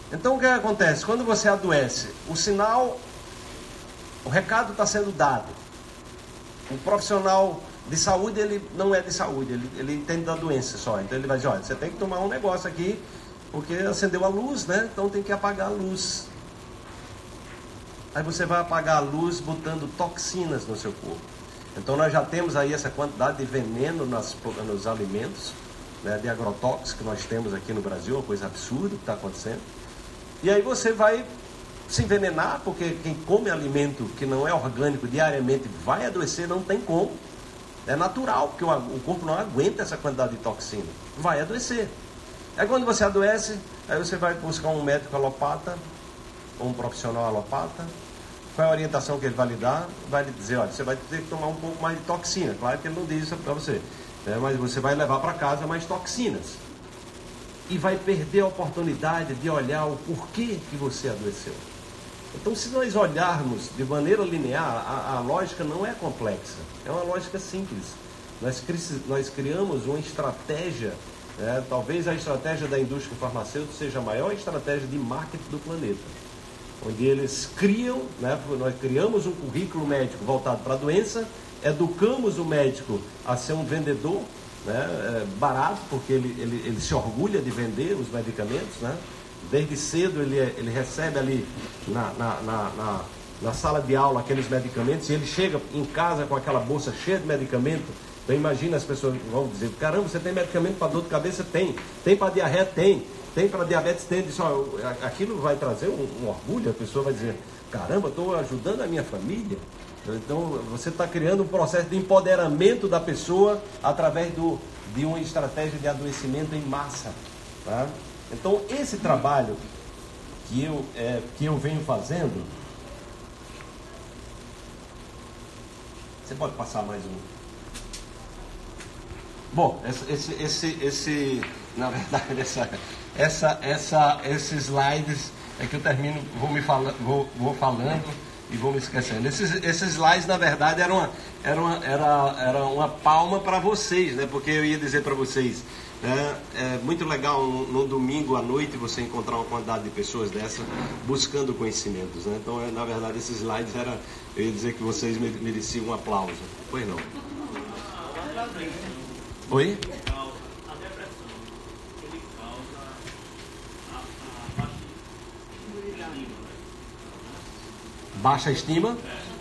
C: Então o que acontece? Quando você adoece, o sinal, o recado está sendo dado. O profissional de saúde, ele não é de saúde, ele, ele entende da doença só. Então ele vai dizer, olha, você tem que tomar um negócio aqui, porque acendeu a luz, né? Então tem que apagar a luz. Aí você vai apagar a luz botando toxinas no seu corpo. Então nós já temos aí essa quantidade de veneno nas, nos alimentos, né, de agrotóxicos que nós temos aqui no Brasil, uma coisa absurda que está acontecendo. E aí você vai se envenenar, porque quem come alimento que não é orgânico diariamente vai adoecer, não tem como. É natural, porque o, o corpo não aguenta essa quantidade de toxina. Vai adoecer. Aí quando você adoece, aí você vai buscar um médico alopata, ou um profissional alopata. Qual é a orientação que ele vai lhe dar? Vai lhe dizer, olha, você vai ter que tomar um pouco mais de toxina. Claro que ele não diz isso para você, né? Mas você vai levar para casa mais toxinas. E vai perder a oportunidade de olhar o porquê que você adoeceu. Então, se nós olharmos de maneira linear, a, a lógica não é complexa, é uma lógica simples. Nós, cri- nós criamos uma estratégia, né? Talvez a estratégia da indústria farmacêutica seja a maior estratégia de marketing do planeta, onde eles criam, né? Nós criamos um currículo médico voltado para a doença, educamos o médico a ser um vendedor, né, é, barato, porque ele, ele, ele se orgulha de vender os medicamentos, né? Desde cedo ele, ele recebe ali na, na, na, na, na sala de aula aqueles medicamentos, e ele chega em casa com aquela bolsa cheia de medicamento. Então imagina, as pessoas vão dizer, caramba, você tem medicamento para dor de cabeça? Tem. Tem para diarreia? Tem. Tem para diabetes? Tem. Diz, ó, aquilo vai trazer um, um orgulho, a pessoa vai dizer, caramba, estou ajudando a minha família. Então você está criando um processo de empoderamento da pessoa através do, de uma estratégia de adoecimento em massa, tá? Então esse trabalho que eu, é, que eu venho fazendo, você pode passar mais um? Bom, esse, esse, esse, esse na verdade essa, essa, essa, esses slides é que eu termino, vou me fala, vou, vou falando e vou me esquecendo. Esses, esses slides, na verdade, eram uma, era uma, era, era uma palma para vocês, né? Porque eu ia dizer para vocês, né? É muito legal no, no domingo à noite você encontrar uma quantidade de pessoas dessa buscando conhecimentos, né? Então, é, na verdade, esses slides era, eu ia dizer que vocês mereciam um aplauso. Pois não? Oi? Baixa estima.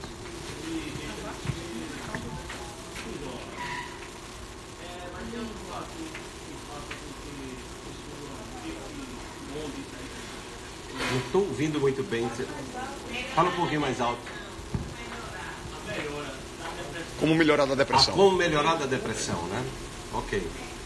C: Não estou ouvindo muito bem. Fala um pouquinho mais alto.
D: Como melhorar da depressão?
C: Ah, como melhorar da depressão, né? Ok.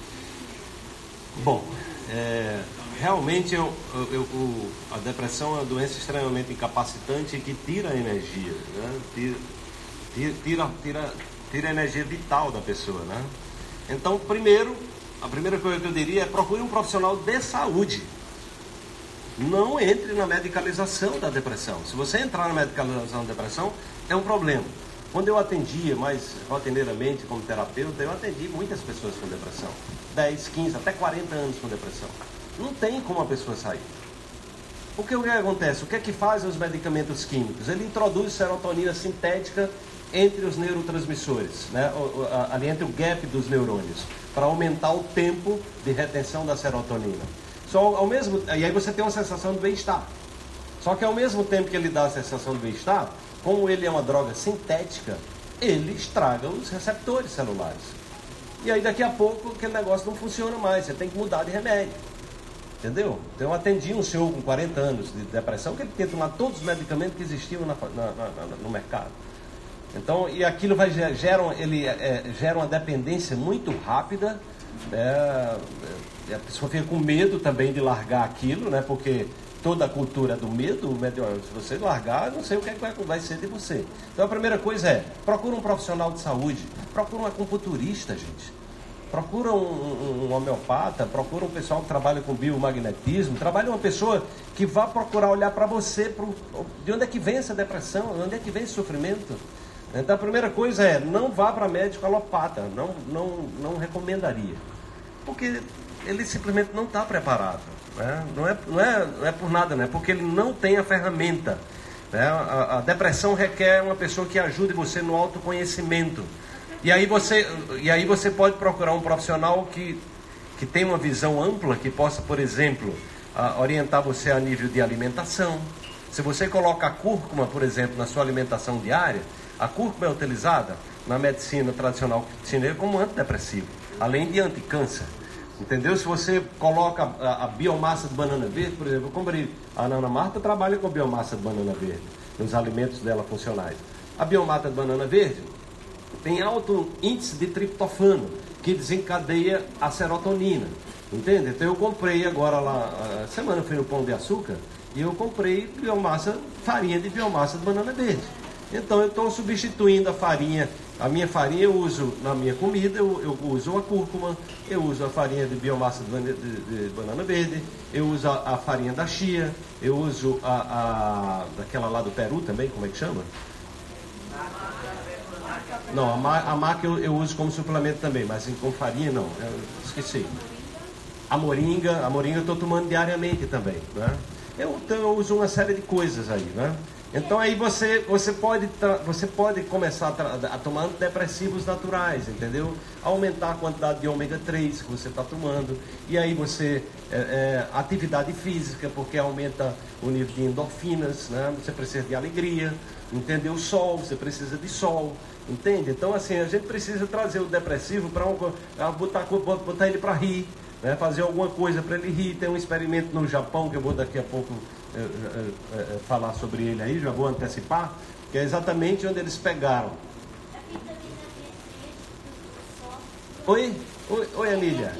C: Bom, é, realmente eu, eu, eu, a depressão é uma doença extremamente incapacitante que tira a energia, né? Tira, tira, tira, tira a energia vital da pessoa, né? Então, primeiro, a primeira coisa que eu diria é procure um profissional de saúde. Não entre na medicalização da depressão. Se você entrar na medicalização da depressão, é um problema. Quando eu atendia mais rotineiramente como terapeuta, eu atendi muitas pessoas com depressão. dez, quinze, até quarenta anos com depressão. Não tem como a pessoa sair. Porque o que acontece? O que é que fazem os medicamentos químicos? Ele introduz serotonina sintética entre os neurotransmissores, né? Ali entre o gap dos neurônios, para aumentar o tempo de retenção da serotonina. Só ao mesmo, e aí você tem uma sensação de bem-estar. Só que ao mesmo tempo que ele dá a sensação de bem-estar, como ele é uma droga sintética, ele estraga os receptores celulares. E aí daqui a pouco aquele negócio não funciona mais, você tem que mudar de remédio. Entendeu? Então eu atendi um senhor com quarenta anos de depressão, que ele tinha que tomar todos os medicamentos que existiam na, na, na, no mercado. Então, e aquilo vai, gera, ele, é, gera uma dependência muito rápida, é, a pessoa fica com medo também de largar aquilo, né? Porque toda a cultura do medo, o medo, se você largar, eu não sei o que, é que vai, vai ser de você. Então a primeira coisa é, procura um profissional de saúde, procura um acupunturista, gente. Procura um, um, um homeopata, procura um pessoal que trabalha com biomagnetismo, trabalha uma pessoa que vá procurar olhar para você, pro, de onde é que vem essa depressão, de onde é que vem esse sofrimento. Então a primeira coisa é, não vá para médico alopata, não, não, não recomendaria. Porque ele simplesmente não está preparado. Né? Não, é, não, é, não é por nada, né? Porque ele não tem a ferramenta. Né? A, a depressão requer uma pessoa que ajude você no autoconhecimento. E aí você, e aí você pode procurar um profissional que, que tem uma visão ampla, que possa, por exemplo, a, orientar você a nível de alimentação. Se você coloca a cúrcuma, por exemplo, na sua alimentação diária, a cúrcuma é utilizada na medicina tradicional chinesa como antidepressivo, além de anticâncer. Entendeu? Se você coloca a, a biomassa de banana verde, por exemplo, eu comprei, a Ana Marta trabalha com biomassa de banana verde, nos alimentos dela funcionais. A biomassa de banana verde tem alto índice de triptofano, que desencadeia a serotonina. Entende? Então eu comprei agora lá, a semana eu fui no Pão de Açúcar, e eu comprei biomassa, farinha de biomassa de banana verde. Então eu estou substituindo a farinha, a minha farinha eu uso na minha comida, eu, eu uso a cúrcuma, eu uso a farinha de biomassa de, banana, de, de banana verde, eu uso a, a farinha da chia, eu uso a, a daquela lá do Peru também, como é que chama? Não, a, ma, a maca eu, eu uso como suplemento também, mas com farinha não, eu esqueci. A moringa, a moringa eu estou tomando diariamente também, né? Eu, então, eu uso uma série de coisas aí, né? Então aí você, você, pode, você pode começar a, a tomar antidepressivos naturais, entendeu? Aumentar a quantidade de ômega três que você está tomando. E aí você, é, é, atividade física, porque aumenta o nível de endorfinas, né? Você precisa de alegria, entendeu? O sol, você precisa de sol, entende? Então assim, a gente precisa trazer o depressivo para um, botar, botar ele para rir, né? Fazer alguma coisa para ele rir. Tem um experimento no Japão que eu vou daqui a pouco é, é, é, falar sobre ele aí, já vou antecipar, que é exatamente onde eles pegaram. Oi? Oi, oi Emília.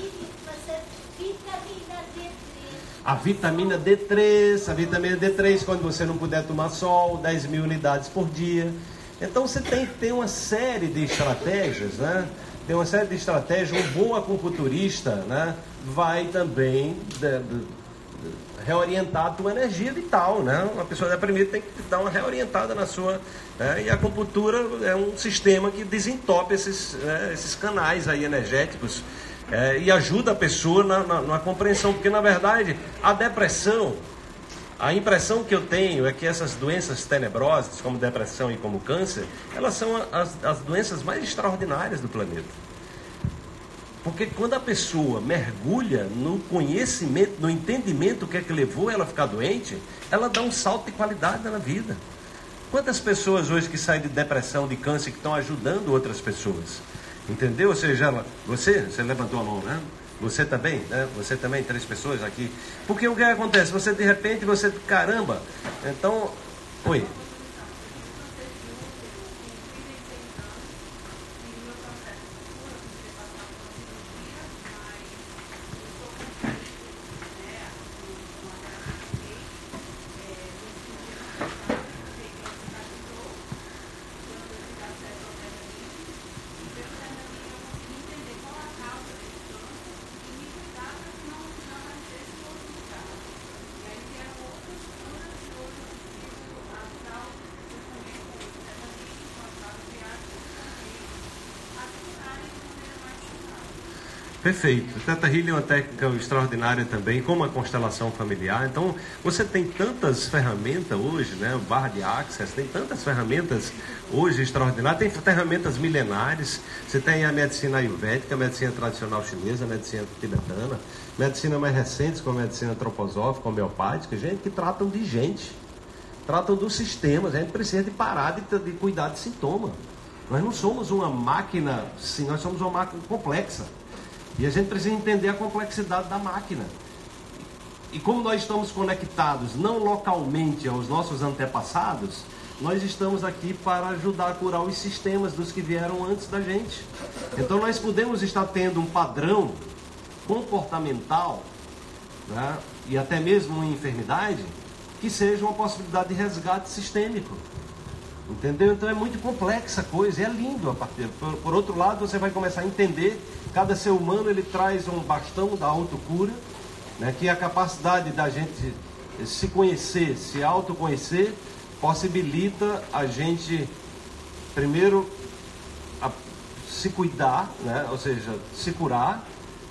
C: A vitamina D três, a vitamina D três, quando você não puder tomar sol, dez mil unidades por dia. Então você tem que ter uma série de estratégias, né? Tem uma série de estratégias. Um bom acupunturista, né, vai também de, de, reorientar a tua energia vital, né? Uma pessoa deprimida tem que dar uma reorientada na sua, né? E a acupuntura é um sistema que desentope esses, né, esses canais aí energéticos, é, e ajuda a pessoa na, na, na compreensão, porque na verdade a depressão, a impressão que eu tenho é que essas doenças tenebrosas, como depressão e como câncer, elas são as, as doenças mais extraordinárias do planeta. Porque quando a pessoa mergulha no conhecimento, no entendimento, o que é que levou ela a ficar doente, ela dá um salto de qualidade na vida. Quantas pessoas hoje que saem de depressão, de câncer, que estão ajudando outras pessoas? Entendeu? Ou seja, ela, você, você levantou a mão, né? Você também, né? Você também, três pessoas aqui. Porque o que acontece? Você de repente, você, caramba, então, oi. Perfeito. O Theta Healing é uma técnica extraordinária também, como a constelação familiar. Então, você tem tantas ferramentas hoje, né? O barra de Access, tem tantas ferramentas hoje extraordinárias. Tem ferramentas milenares. Você tem a medicina ayurvédica, a medicina tradicional chinesa, a medicina tibetana, medicina mais recentes, como a medicina antroposófica, homeopática, gente que tratam de gente, tratam dos sistemas. A gente precisa de parar de, de cuidar de sintoma. Nós não somos uma máquina, sim, nós somos uma máquina complexa. E a gente precisa entender a complexidade da máquina. E como nós estamos conectados não localmente aos nossos antepassados, nós estamos aqui para ajudar a curar os sistemas dos que vieram antes da gente. Então nós podemos estar tendo um padrão comportamental, né, e até mesmo uma enfermidade, que seja uma possibilidade de resgate sistêmico. Entendeu? Então é muito complexa a coisa, é lindo a partir. Por, por outro lado, você vai começar a entender, cada ser humano ele traz um bastão da autocura, né, que é a capacidade da gente se conhecer, se autoconhecer, possibilita a gente, primeiro, a, se cuidar, né, ou seja, se curar,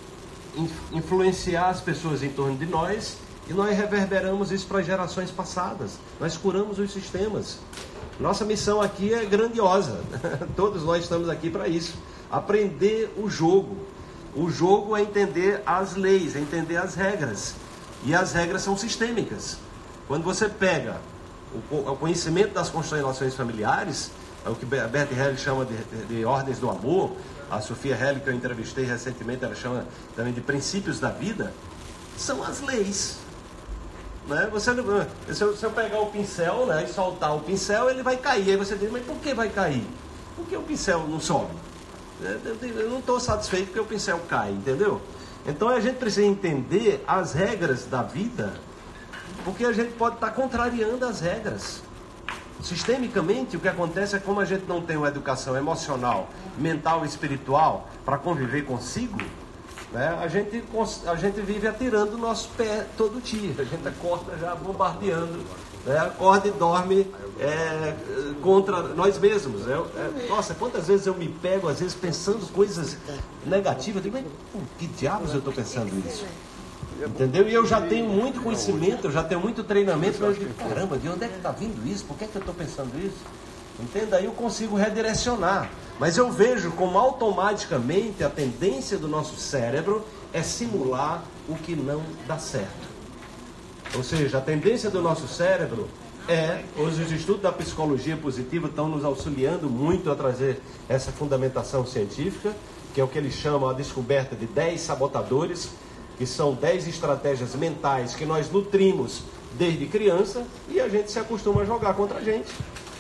C: influenciar as pessoas em torno de nós e nós reverberamos isso para gerações passadas. Nós curamos os sistemas. Nossa missão aqui é grandiosa. Todos nós estamos aqui para isso. Aprender o jogo. O jogo é entender as leis, é entender as regras. E as regras são sistêmicas. Quando você pega o conhecimento das constelações familiares, é o que a Bert Helling chama de, de, de ordens do amor, a Sofia Helling, que eu entrevistei recentemente, ela chama também de princípios da vida, são as leis. Né? Você, se, eu, se eu pegar o pincel, né, e soltar o pincel, ele vai cair. Aí você diz, mas por que vai cair? Por que o pincel não sobe? Eu não estou satisfeito porque o pincel cai, entendeu? Então a gente precisa entender as regras da vida, porque a gente pode estar contrariando as regras. Sistemicamente, o que acontece é que como a gente não tem uma educação emocional, mental e espiritual para conviver consigo, né, a gente, a gente vive atirando o nosso pé todo dia. A gente acorda já bombardeando, né, acorda e dorme é, contra nós mesmos. É, é, nossa, quantas vezes eu me pego, às vezes, pensando coisas negativas. Eu digo, mas por que diabos eu estou pensando isso? Entendeu? E eu já tenho muito conhecimento, eu já tenho muito treinamento, mas eu digo, caramba, de onde é que está vindo isso? Por que é que eu estou pensando isso? Entenda? Aí eu consigo redirecionar. Mas eu vejo como automaticamente a tendência do nosso cérebro é simular o que não dá certo. Ou seja, a tendência do nosso cérebro é, hoje os estudos da psicologia positiva estão nos auxiliando muito a trazer essa fundamentação científica, que é o que eles chamam a descoberta de dez sabotadores, que são dez estratégias mentais que nós nutrimos desde criança e a gente se acostuma a jogar contra a gente.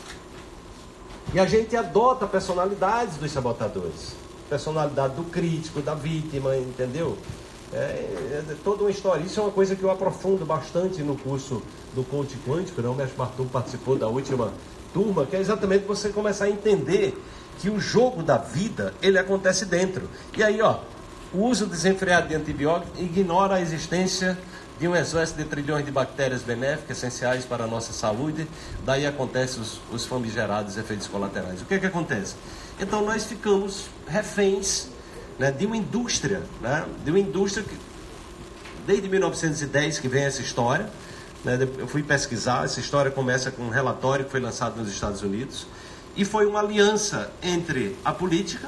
C: E a gente adota personalidades dos sabotadores. Personalidade do crítico, da vítima, entendeu? É, é toda uma história. Isso é uma coisa que eu aprofundo bastante no curso do Coach Quântico, né? O mestre Bartol participou da última turma, que é exatamente você começar a entender que o jogo da vida, ele acontece dentro. E aí, ó, o uso desenfreado de antibióticos ignora a existência de um exército de trilhões de bactérias benéficas, essenciais para a nossa saúde. Daí acontecem os, os famigerados efeitos colaterais. O que é que acontece? Então nós ficamos reféns, né, de uma indústria, né, de uma indústria que, desde mil novecentos e dez que vem essa história, né, eu fui pesquisar, essa história começa com um relatório que foi lançado nos Estados Unidos, e foi uma aliança entre a política,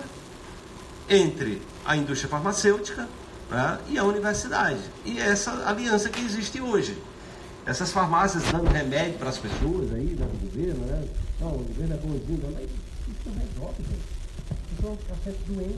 C: entre a indústria farmacêutica, né, e a universidade. E essa aliança que existe hoje. Essas farmácias dando remédio para as pessoas aí, né, do governo, né? Não, o governo é bonzinho, mas isso não resolve, gente. Isso vão ficar sempre doentes.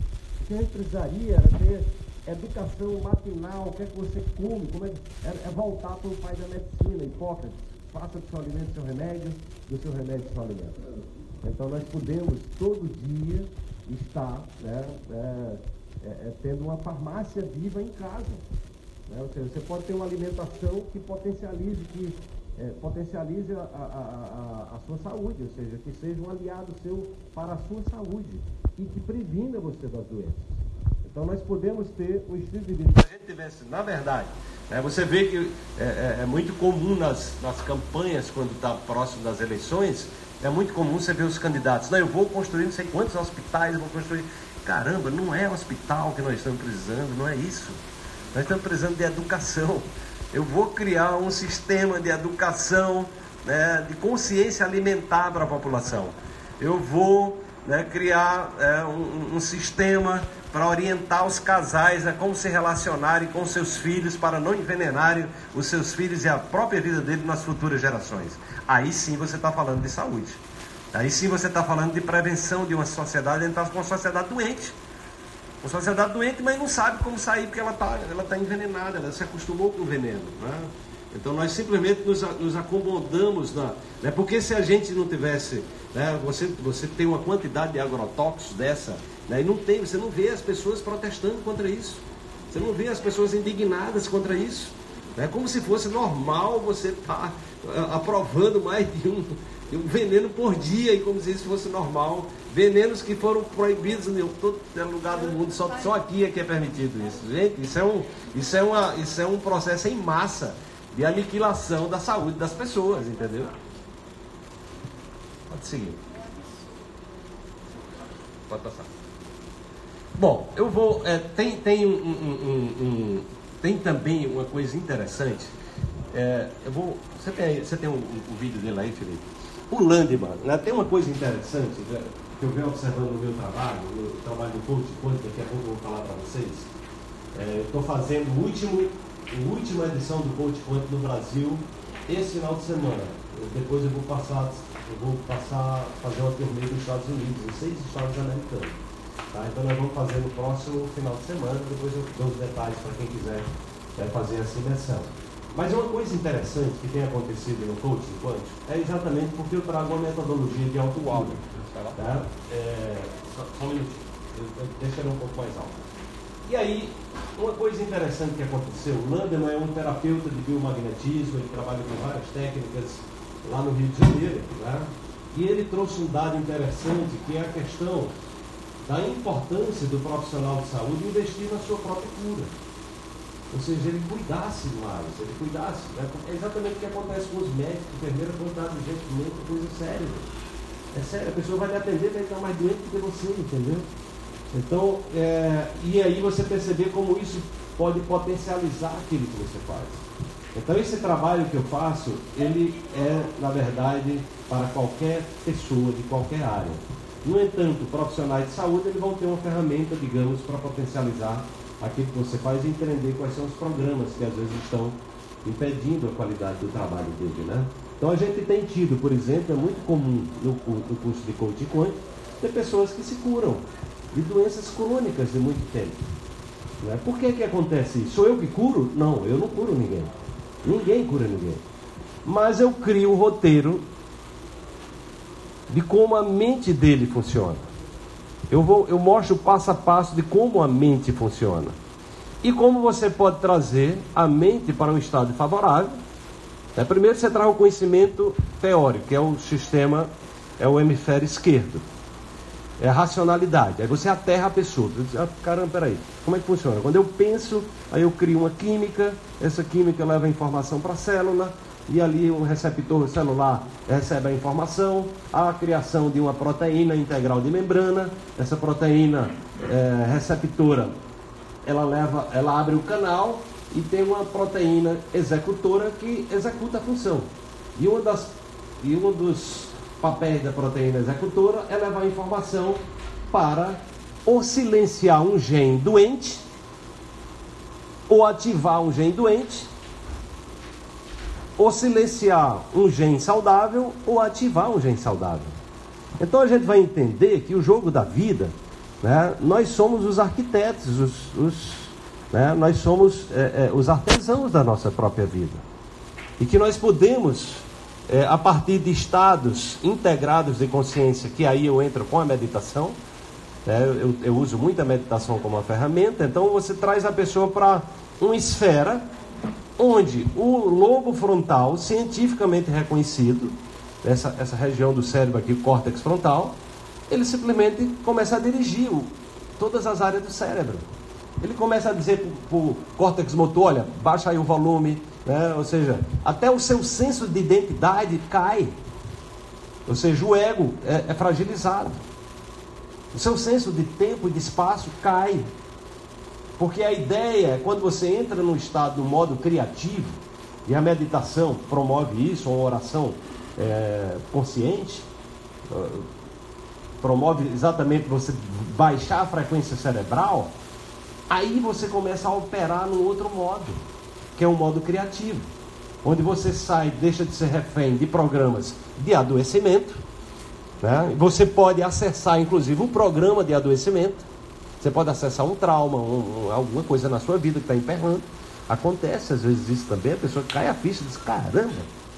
C: O que a gente precisaria era ter educação matinal, o que é que você come, como é, é, é voltar para o pai da medicina, Hipócrates. Faça do seu alimento seu remédio, do seu remédio seu alimento. Então nós podemos todo dia estar, né, é, é, é, tendo uma farmácia viva em casa. Né? Ou seja, você pode ter uma alimentação que potencialize, que, é, potencialize a, a, a, a sua saúde, ou seja, que seja um aliado seu para a sua saúde e que previna você das doenças. Então nós podemos ter um estilo de vida. Se a gente tivesse, na verdade, né, você vê que é, é, é muito comum nas, nas campanhas, quando está próximo das eleições, é muito comum você ver os candidatos. Não, eu vou construir não sei quantos hospitais, eu vou construir. Caramba, não é hospital que nós estamos precisando, não é isso. Nós estamos precisando de educação. Eu vou criar um sistema de educação, né, de consciência alimentar para a população. Eu vou, né, criar é, um, um sistema para orientar os casais a como se relacionarem com seus filhos para não envenenarem os seus filhos e a própria vida deles nas futuras gerações. Aí sim você está falando de saúde. Aí sim você está falando de prevenção de uma sociedade, entrar com uma sociedade doente. Uma sociedade doente, mas não sabe como sair porque ela está ela tá envenenada, ela se acostumou com o veneno. Né? Então nós simplesmente nos, nos acomodamos, na, né? Porque se a gente não tivesse, né, você, você tem uma quantidade de agrotóxicos dessa, né, e não tem, você não vê as pessoas protestando contra isso. Você não vê as pessoas indignadas contra isso. É como se fosse normal você estar tá aprovando mais de um, de um veneno por dia, e como se isso fosse normal. Venenos que foram proibidos em todo lugar do mundo, só, só aqui é que é permitido isso. Gente, isso é, um, isso, é uma, isso é um processo em massa de aniquilação da saúde das pessoas, entendeu? Pode seguir. Pode passar. Bom, eu vou... É, tem, tem, um, um, um, um, tem também uma coisa interessante. É, eu vou... Você tem, você tem um, um vídeo dele aí, Felipe? O Landman, né? Tem uma coisa interessante, né, que eu venho observando no meu trabalho, no trabalho do Coach Quântico, daqui a pouco eu vou falar para vocês. É, estou fazendo o último, a última edição do Coach Quântico no Brasil esse final de semana. Eu, depois eu vou passar, eu vou passar fazer uma turnê nos Estados Unidos, em seis estados americanos. Tá? Então nós vamos fazer no próximo final de semana, depois eu dou os detalhes para quem quiser é, fazer essa imersão. Mas uma coisa interessante que tem acontecido no coaching quântico é exatamente porque eu trago uma metodologia de autocura. Tá? É, só, só um minutinho, eu, eu, deixa ele um pouco mais alto. E aí, uma coisa interessante que aconteceu, o Landman é um terapeuta de biomagnetismo, ele trabalha com várias técnicas lá no Rio de Janeiro, né? E ele trouxe um dado interessante que é a questão da importância do profissional de saúde investir na sua própria cura. Ou seja, ele cuidasse mais, ele cuidasse. Né? É exatamente o que acontece com os médicos, enfermeiros, quando está urgentemente, coisa séria. É sério, a pessoa vai lhe atender, vai estar mais doente do que você, entendeu? Então, é, e aí você perceber como isso pode potencializar aquilo que você faz. Então, esse trabalho que eu faço, ele é, na verdade, para qualquer pessoa, de qualquer área. No entanto, profissionais de saúde, eles vão ter uma ferramenta, digamos, para potencializar aquilo que você faz e entender quais são os programas que às vezes estão impedindo a qualidade do trabalho dele, né? Então a gente tem tido, por exemplo, é muito comum no, no curso de coaching quântico, ter pessoas que se curam de doenças crônicas de muito tempo. Né? Por que que acontece isso? Sou eu que curo? Não, eu não curo ninguém. Ninguém cura ninguém. Mas eu crio o roteiro de como a mente dele funciona. Eu, vou, eu mostro passo a passo de como a mente funciona. E como você pode trazer a mente para um estado favorável. Né? Primeiro você traz o conhecimento teórico, que é o sistema, é o hemisfério esquerdo. É a racionalidade. Aí você aterra a pessoa. Você diz, ah, caramba, peraí, como é que funciona? Quando eu penso, aí eu crio uma química, essa química leva a informação para a célula, e ali um receptor celular recebe a informação, a criação de uma proteína integral de membrana, essa proteína é, receptora, ela, leva, ela abre o canal e tem uma proteína executora que executa a função. E, uma das, e um dos papéis da proteína executora é levar a informação para ou silenciar um gene doente, ou ativar um gene doente, ou silenciar um gene saudável, ou ativar um gene saudável. Então a gente vai entender que o jogo da vida, né, nós somos os arquitetos, os, os, né, nós somos é, é, os artesãos da nossa própria vida. E que nós podemos, é, a partir de estados integrados de consciência, que aí eu entro com a meditação, né, eu, eu uso muito a meditação como uma ferramenta, então você traz a pessoa para uma esfera onde o lobo frontal, cientificamente reconhecido, essa, essa região do cérebro aqui, o córtex frontal, ele simplesmente começa a dirigir o, todas as áreas do cérebro. Ele começa a dizer para o córtex motor, olha, baixa aí o volume, né? Ou seja, até o seu senso de identidade cai. Ou seja, o ego é, é fragilizado. O seu senso de tempo e de espaço cai. Porque a ideia é quando você entra no estado, no modo criativo, e a meditação promove isso, uma oração é, consciente, promove exatamente você baixar a frequência cerebral, aí você começa a operar num outro modo, que é um modo criativo, onde você sai, deixa de ser refém de programas de adoecimento, né? Você pode acessar inclusive o programa de adoecimento. Você pode acessar um trauma, um, um, alguma coisa na sua vida que está emperrando. Acontece às vezes isso também, a pessoa cai a ficha e diz, caramba.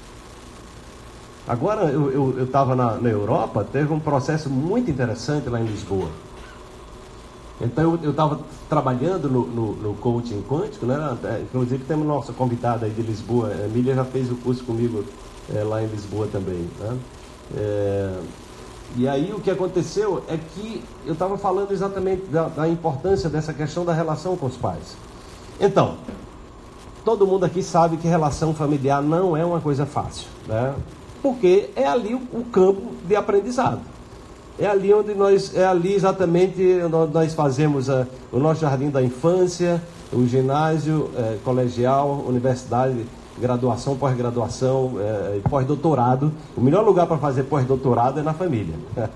C: Agora eu estava eu, eu na, na Europa, teve um processo muito interessante lá em Lisboa. Então eu estava trabalhando no, no, no coaching quântico, né? Inclusive temos nossa convidada aí de Lisboa, a Emília já fez o curso comigo é, lá em Lisboa também, né? É... E aí o que aconteceu é que eu estava falando exatamente da, da importância dessa questão da relação com os pais. Então, todo mundo aqui sabe que relação familiar não é uma coisa fácil, né? Porque é ali o, o campo de aprendizado. É ali onde nós, é ali exatamente onde nós fazemos a, o nosso jardim da infância, o ginásio, é, colegial, universidade, graduação, pós-graduação, é, pós-doutorado. O melhor lugar para fazer pós-doutorado é na família.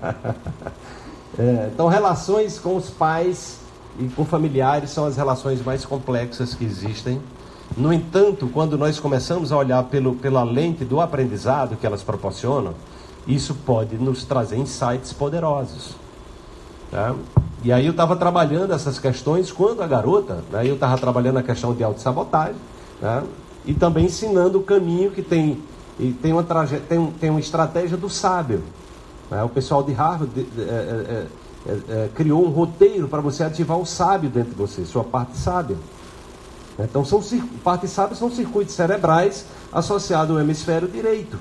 C: é, então, relações com os pais e com familiares são as relações mais complexas que existem. No entanto, quando nós começamos a olhar pelo, pela lente do aprendizado que elas proporcionam, isso pode nos trazer insights poderosos. Tá? E aí eu estava trabalhando essas questões quando a garota, né, eu estava trabalhando a questão de autossabotagem, né, e também ensinando o caminho que tem, e tem, uma, traje, tem, tem uma estratégia do sábio. Né? O pessoal de Harvard é, é, é, é, criou um roteiro para você ativar o sábio dentro de você, sua parte sábia. Então, são, parte sábia são circuitos cerebrais associados ao hemisfério direito.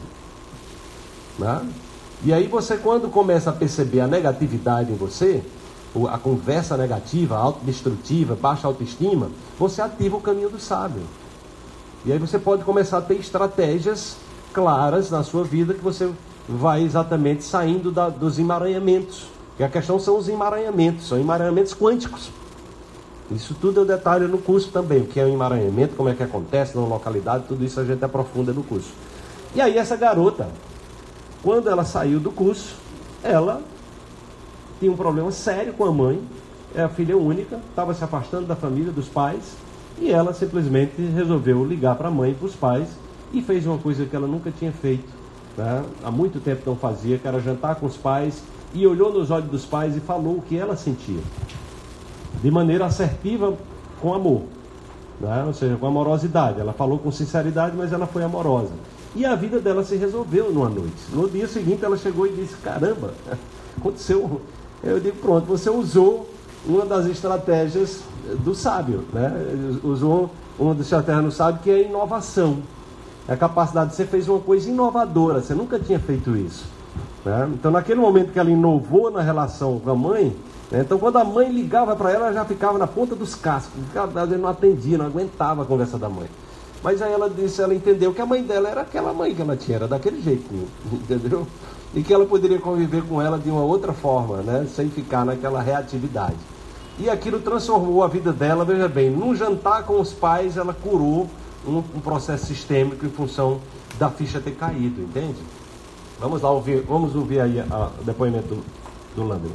C: Né? E aí você, quando começa a perceber a negatividade em você, a conversa negativa, autodestrutiva, baixa autoestima, você ativa o caminho do sábio. E aí você pode começar a ter estratégias claras na sua vida que você vai exatamente saindo da, dos emaranhamentos. E a questão são os emaranhamentos, são emaranhamentos quânticos. Isso tudo eu detalho no curso também, o que é um emaranhamento, como é que acontece na localidade, tudo isso a gente aprofunda no curso. E aí essa garota, quando ela saiu do curso, ela tinha um problema sério com a mãe, é a filha única, estava se afastando da família, dos pais, e ela simplesmente resolveu ligar para a mãe e para os pais, e fez uma coisa que ela nunca tinha feito, né? Há muito tempo não fazia, que era jantar com os pais, e olhou nos olhos dos pais e falou o que ela sentia, de maneira assertiva, com amor, né? Ou seja, com amorosidade. Ela falou com sinceridade, mas ela foi amorosa. E a vida dela se resolveu numa noite. No dia seguinte ela chegou e disse, caramba, aconteceu. Eu digo, pronto, você usou uma das estratégias do sábio, né? Usou uma das estratégias do sábio, que é a inovação. É a capacidade, você fez uma coisa inovadora, você nunca tinha feito isso, né? Então naquele momento que ela inovou na relação com a mãe, né? Então quando a mãe ligava para ela, ela já ficava na ponta dos cascos, ficava, não atendia, não aguentava a conversa da mãe. Mas aí ela disse, ela entendeu que a mãe dela era aquela mãe que ela tinha, era daquele jeito, entendeu? E que ela poderia conviver com ela de uma outra forma, né? Sem ficar naquela reatividade. E aquilo transformou a vida dela, veja bem, num jantar com os pais, ela curou um, um processo sistêmico em função da ficha ter caído, entende? Vamos lá ouvir, vamos ouvir aí a, o depoimento do, do Landry.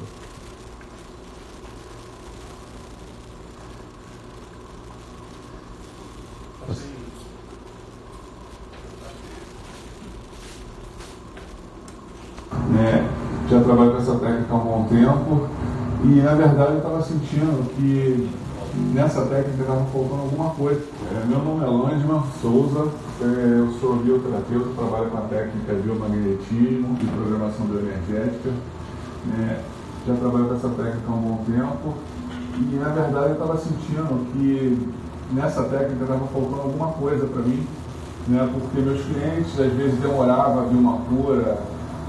E: É, já trabalho com essa técnica há um bom tempo e na verdade eu estava sentindo que nessa técnica estava faltando alguma coisa. É, meu nome é Landman Souza, é, eu sou bioterapeuta, trabalho com a técnica de biomagnetismo e programação bioenergética. É, já trabalho com essa técnica há um bom tempo e na verdade eu estava sentindo que nessa técnica estava faltando alguma coisa para mim, né, porque meus clientes às vezes demoravam a vir uma cura,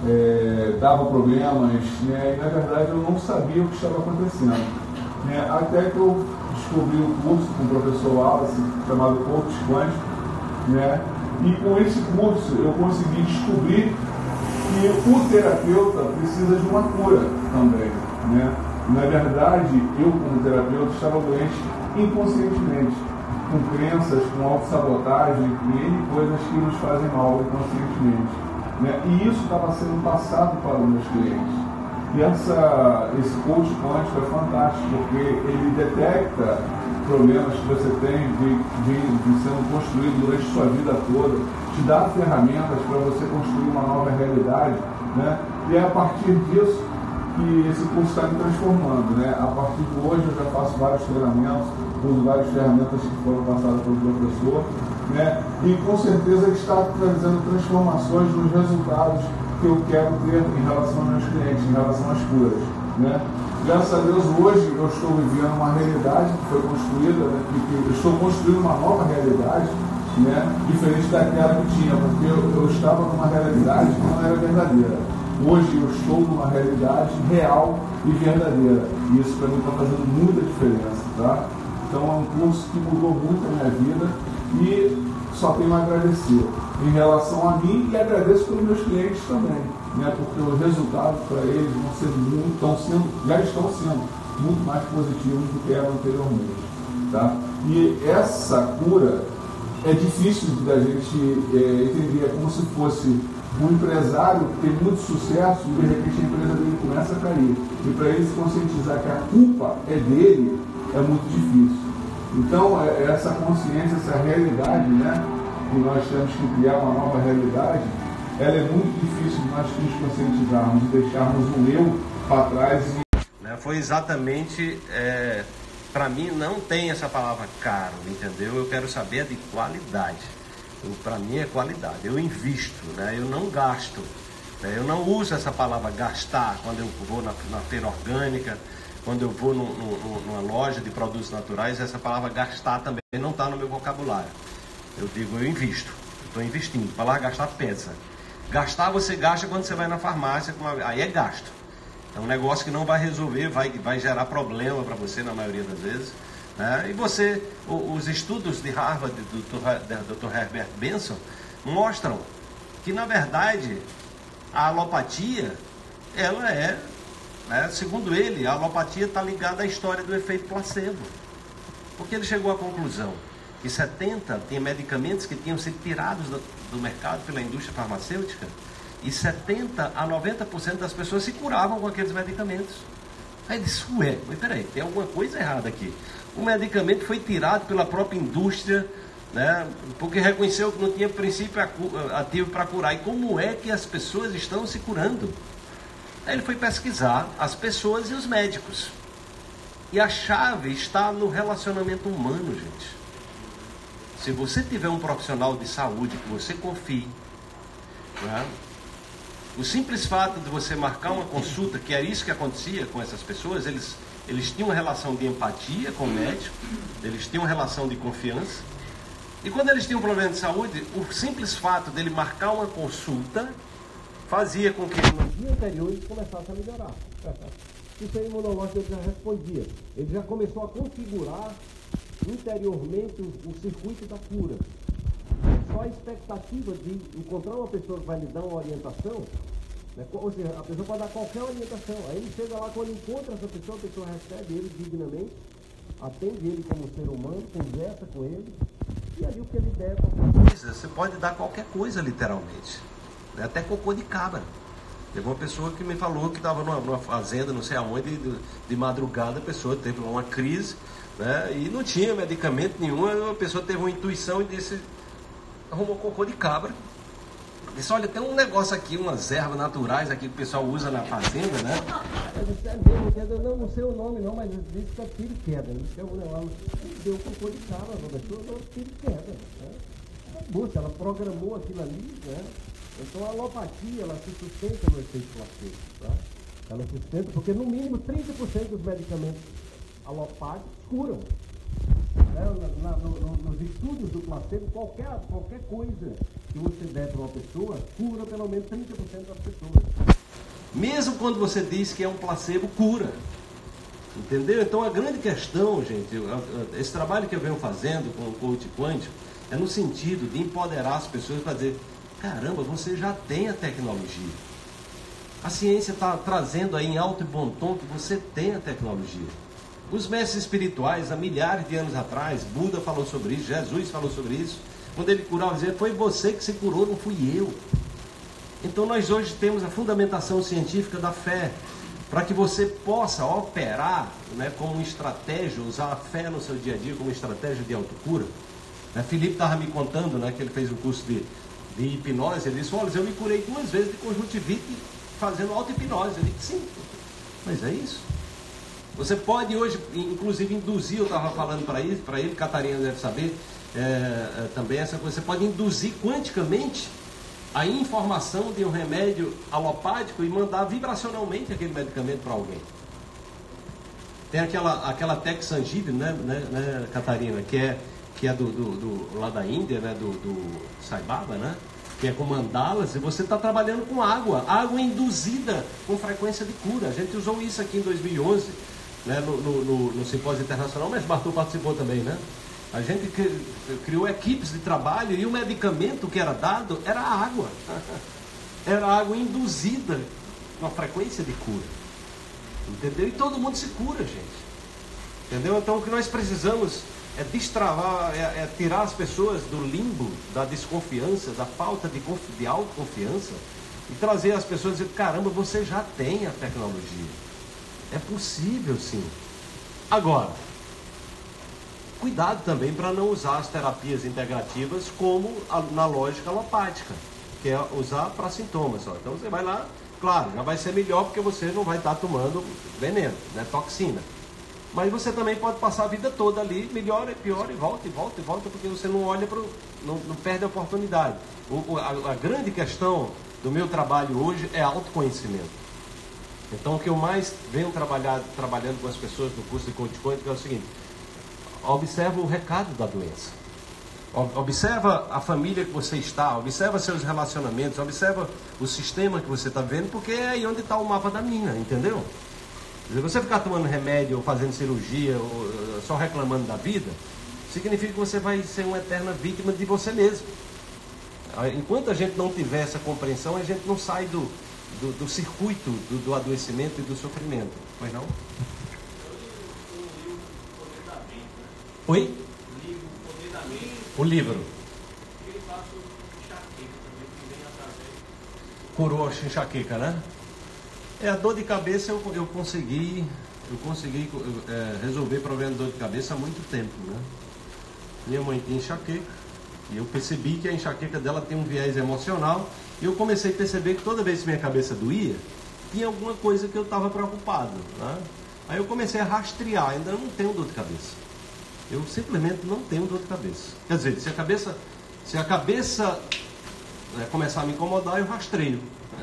E: É, dava problemas, né, e na verdade eu não sabia o que estava acontecendo, né, até que eu descobri um curso com o professor Wallace chamado Coach Quântico, né, e com esse curso eu consegui descobrir que o terapeuta precisa de uma cura também, né. Na verdade eu como terapeuta estava doente inconscientemente, com crenças, com autossabotagem e N coisas que nos fazem mal inconscientemente. Né? E isso estava sendo passado para os meus clientes. E essa, esse coach quântico é fantástico, porque ele detecta problemas que você tem de, de, de sendo construído durante a sua vida toda, te dá ferramentas para você construir uma nova realidade, né? E é a partir disso que esse curso está me transformando, né? A partir de hoje eu já faço vários treinamentos, uso várias ferramentas que foram passadas pelo professor, né? E com certeza ele está trazendo transformações nos resultados que eu quero ter em relação aos meus clientes, em relação às curas, né? Graças a Deus hoje eu estou vivendo uma realidade que foi construída, né? que, que eu estou construindo uma nova realidade, né? Diferente daquela que tinha, porque eu, eu estava numa realidade que não era verdadeira. Hoje eu estou numa realidade real e verdadeira, e isso para mim está fazendo muita diferença, tá? Então é um curso que mudou muito a minha vida. E só tenho a agradecer em relação a mim e agradeço pelos meus clientes também, né? Porque os resultados para eles vão ser muito, estão sendo, já estão sendo muito mais positivos do que eram anteriormente, tá? E essa cura é difícil da gente é, entender, é como se fosse um empresário que tem muito sucesso e de repente a empresa dele começa a cair. E para ele se conscientizar que a culpa é dele, é muito difícil. Então, essa consciência, essa realidade, né, que nós temos que criar uma nova realidade, ela é muito difícil de nós nos conscientizarmos, de deixarmos o eu para trás. E...
C: Foi exatamente, é, para mim não tem essa palavra caro, entendeu? Eu quero saber de qualidade. Para mim é qualidade, eu invisto, né? Eu não gasto. Né? Eu não uso essa palavra gastar quando eu vou na, na feira orgânica, quando eu vou no, no, numa loja de produtos naturais. Essa palavra gastar também não está no meu vocabulário. Eu digo, eu invisto, estou investindo. A palavra gastar pesa. Gastar você gasta quando você vai na farmácia, aí é gasto. É um negócio que não vai resolver, vai, vai gerar problema para você na maioria das vezes. Né? E você, os estudos de Harvard do doutor Herbert Benson mostram que, na verdade, a alopatia, ela é, né, segundo ele, a alopatia está ligada à história do efeito placebo. Porque ele chegou à conclusão que setenta tem medicamentos que tinham sido tirados do, do mercado pela indústria farmacêutica e setenta a noventa por cento das pessoas se curavam com aqueles medicamentos. Aí disse, ué, mas peraí, tem alguma coisa errada aqui. O medicamento foi tirado pela própria indústria, né, porque reconheceu que não tinha princípio ativo para curar. E como é que as pessoas estão se curando? Aí ele foi pesquisar as pessoas e os médicos. E a chave está no relacionamento humano, gente. Se você tiver um profissional de saúde que você confie, né, o simples fato de você marcar uma consulta, que era isso que acontecia com essas pessoas, eles, eles tinham uma relação de empatia com o médico, eles tinham uma relação de confiança, e quando eles tinham um problema de saúde, o simples fato dele marcar uma consulta fazia com que no dia anterior ele começasse a melhorar. Isso aí, imunológico, ele já respondia. Ele já começou a configurar interiormente o, o circuito da cura. Só a expectativa de encontrar uma pessoa que vai lhe dar uma orientação, né? Ou seja, a pessoa pode dar qualquer orientação. Aí ele chega lá, quando encontra essa pessoa, a pessoa recebe ele dignamente, atende ele como ser humano, conversa com ele, e ali o que ele der é qualquer coisa. Você pode dar qualquer coisa, literalmente. Até cocô de cabra. Teve uma pessoa que me falou que estava numa, numa fazenda, não sei aonde, de, de madrugada, a pessoa teve uma crise, né? E não tinha medicamento nenhum, a pessoa teve uma intuição e disse, arrumou cocô de cabra. Disse, olha, tem um negócio aqui, umas ervas naturais aqui que o pessoal usa na fazenda, né? Eu disse, é mesmo, eu não, não sei o nome não, mas disse que é piriqueda. Ele deu um negócio, deu cocô de cabra, a pessoa deu piriqueda, né? Moça, ela programou aquilo ali, né? Então a alopatia, ela se sustenta no efeito placebo, tá? Ela se sustenta porque no mínimo trinta por cento dos medicamentos alopáticos curam. Né? Na, na, no, nos estudos do placebo, qualquer, qualquer coisa que você der para uma pessoa, cura pelo menos trinta por cento das pessoas. Mesmo quando você diz que é um placebo, cura. Entendeu? Então a grande questão, gente, esse trabalho que eu venho fazendo com o coach quântico, é no sentido de empoderar as pessoas para dizer, caramba, você já tem a tecnologia. A ciência está trazendo aí em alto e bom tom que você tem a tecnologia. Os mestres espirituais, há milhares de anos atrás, Buda falou sobre isso, Jesus falou sobre isso. Quando ele curava, dizia, foi você que se curou, não fui eu. Então nós hoje temos a fundamentação científica da fé, para que você possa operar, né, como estratégia, usar a fé no seu dia a dia como estratégia de autocura. Né, Felipe estava me contando, né, que ele fez um curso de de hipnose, ele disse, olha, eu me curei duas vezes de conjuntivite fazendo auto-hipnose. Eu disse, sim, mas é isso. Você pode hoje, inclusive, induzir, eu estava falando para ele, para ele, Catarina deve saber, é, é, também essa coisa, você pode induzir quanticamente a informação de um remédio alopático e mandar vibracionalmente aquele medicamento para alguém. Tem aquela, aquela Texangib, né, né, né, Catarina, que é que é do, do, do, lá da Índia, né, do, do Sai Baba, né, que é com mandalas, e você está trabalhando com água, água induzida com frequência de cura. A gente usou isso aqui em dois mil e onze, né, no, no, no, no Simpósio Internacional, mas Bartô participou também, né? A gente criou equipes de trabalho e o medicamento que era dado era água. Era água induzida com a frequência de cura. Entendeu? E todo mundo se cura, gente. Entendeu? Então o que nós precisamos é destravar, é, é tirar as pessoas do limbo, da desconfiança, da falta de, de autoconfiança e trazer as pessoas e dizer, caramba, você já tem a tecnologia. É possível sim. Agora, cuidado também para não usar as terapias integrativas como a, na lógica alopática, que é usar para sintomas só. Então você vai lá, claro, já vai ser melhor porque você não vai estar tomando veneno, né, toxina. Mas você também pode passar a vida toda ali, melhora, piora, e volta, e volta, e volta, porque você não olha para não, não perde a oportunidade. O, a, a grande questão do meu trabalho hoje é autoconhecimento. Então o que eu mais venho trabalhar, trabalhando com as pessoas no curso de coaching quântico é o seguinte: observa o recado da doença, observa a família que você está, observa seus relacionamentos, observa o sistema que você está vendo, porque é aí onde está o mapa da mina, entendeu? Se você ficar tomando remédio, ou fazendo cirurgia, ou só reclamando da vida, significa que você vai ser uma eterna vítima de você mesmo. Enquanto a gente não tiver essa compreensão, a gente não sai do, do, do circuito do, do adoecimento e do sofrimento. Mas não? Oi? O livro. Curou a enxaqueca, né? É, a dor de cabeça eu, eu consegui, eu consegui é, resolver problema de dor de cabeça há muito tempo, né? Minha mãe tinha enxaqueca e eu percebi que a enxaqueca dela tem um viés emocional e eu comecei a perceber que toda vez que minha cabeça doía, tinha alguma coisa que eu estava preocupado, né? Aí eu comecei a rastrear, ainda não tenho dor de cabeça. Eu simplesmente não tenho dor de cabeça. Quer dizer, se a cabeça, se a cabeça é, começar a me incomodar, eu rastreio.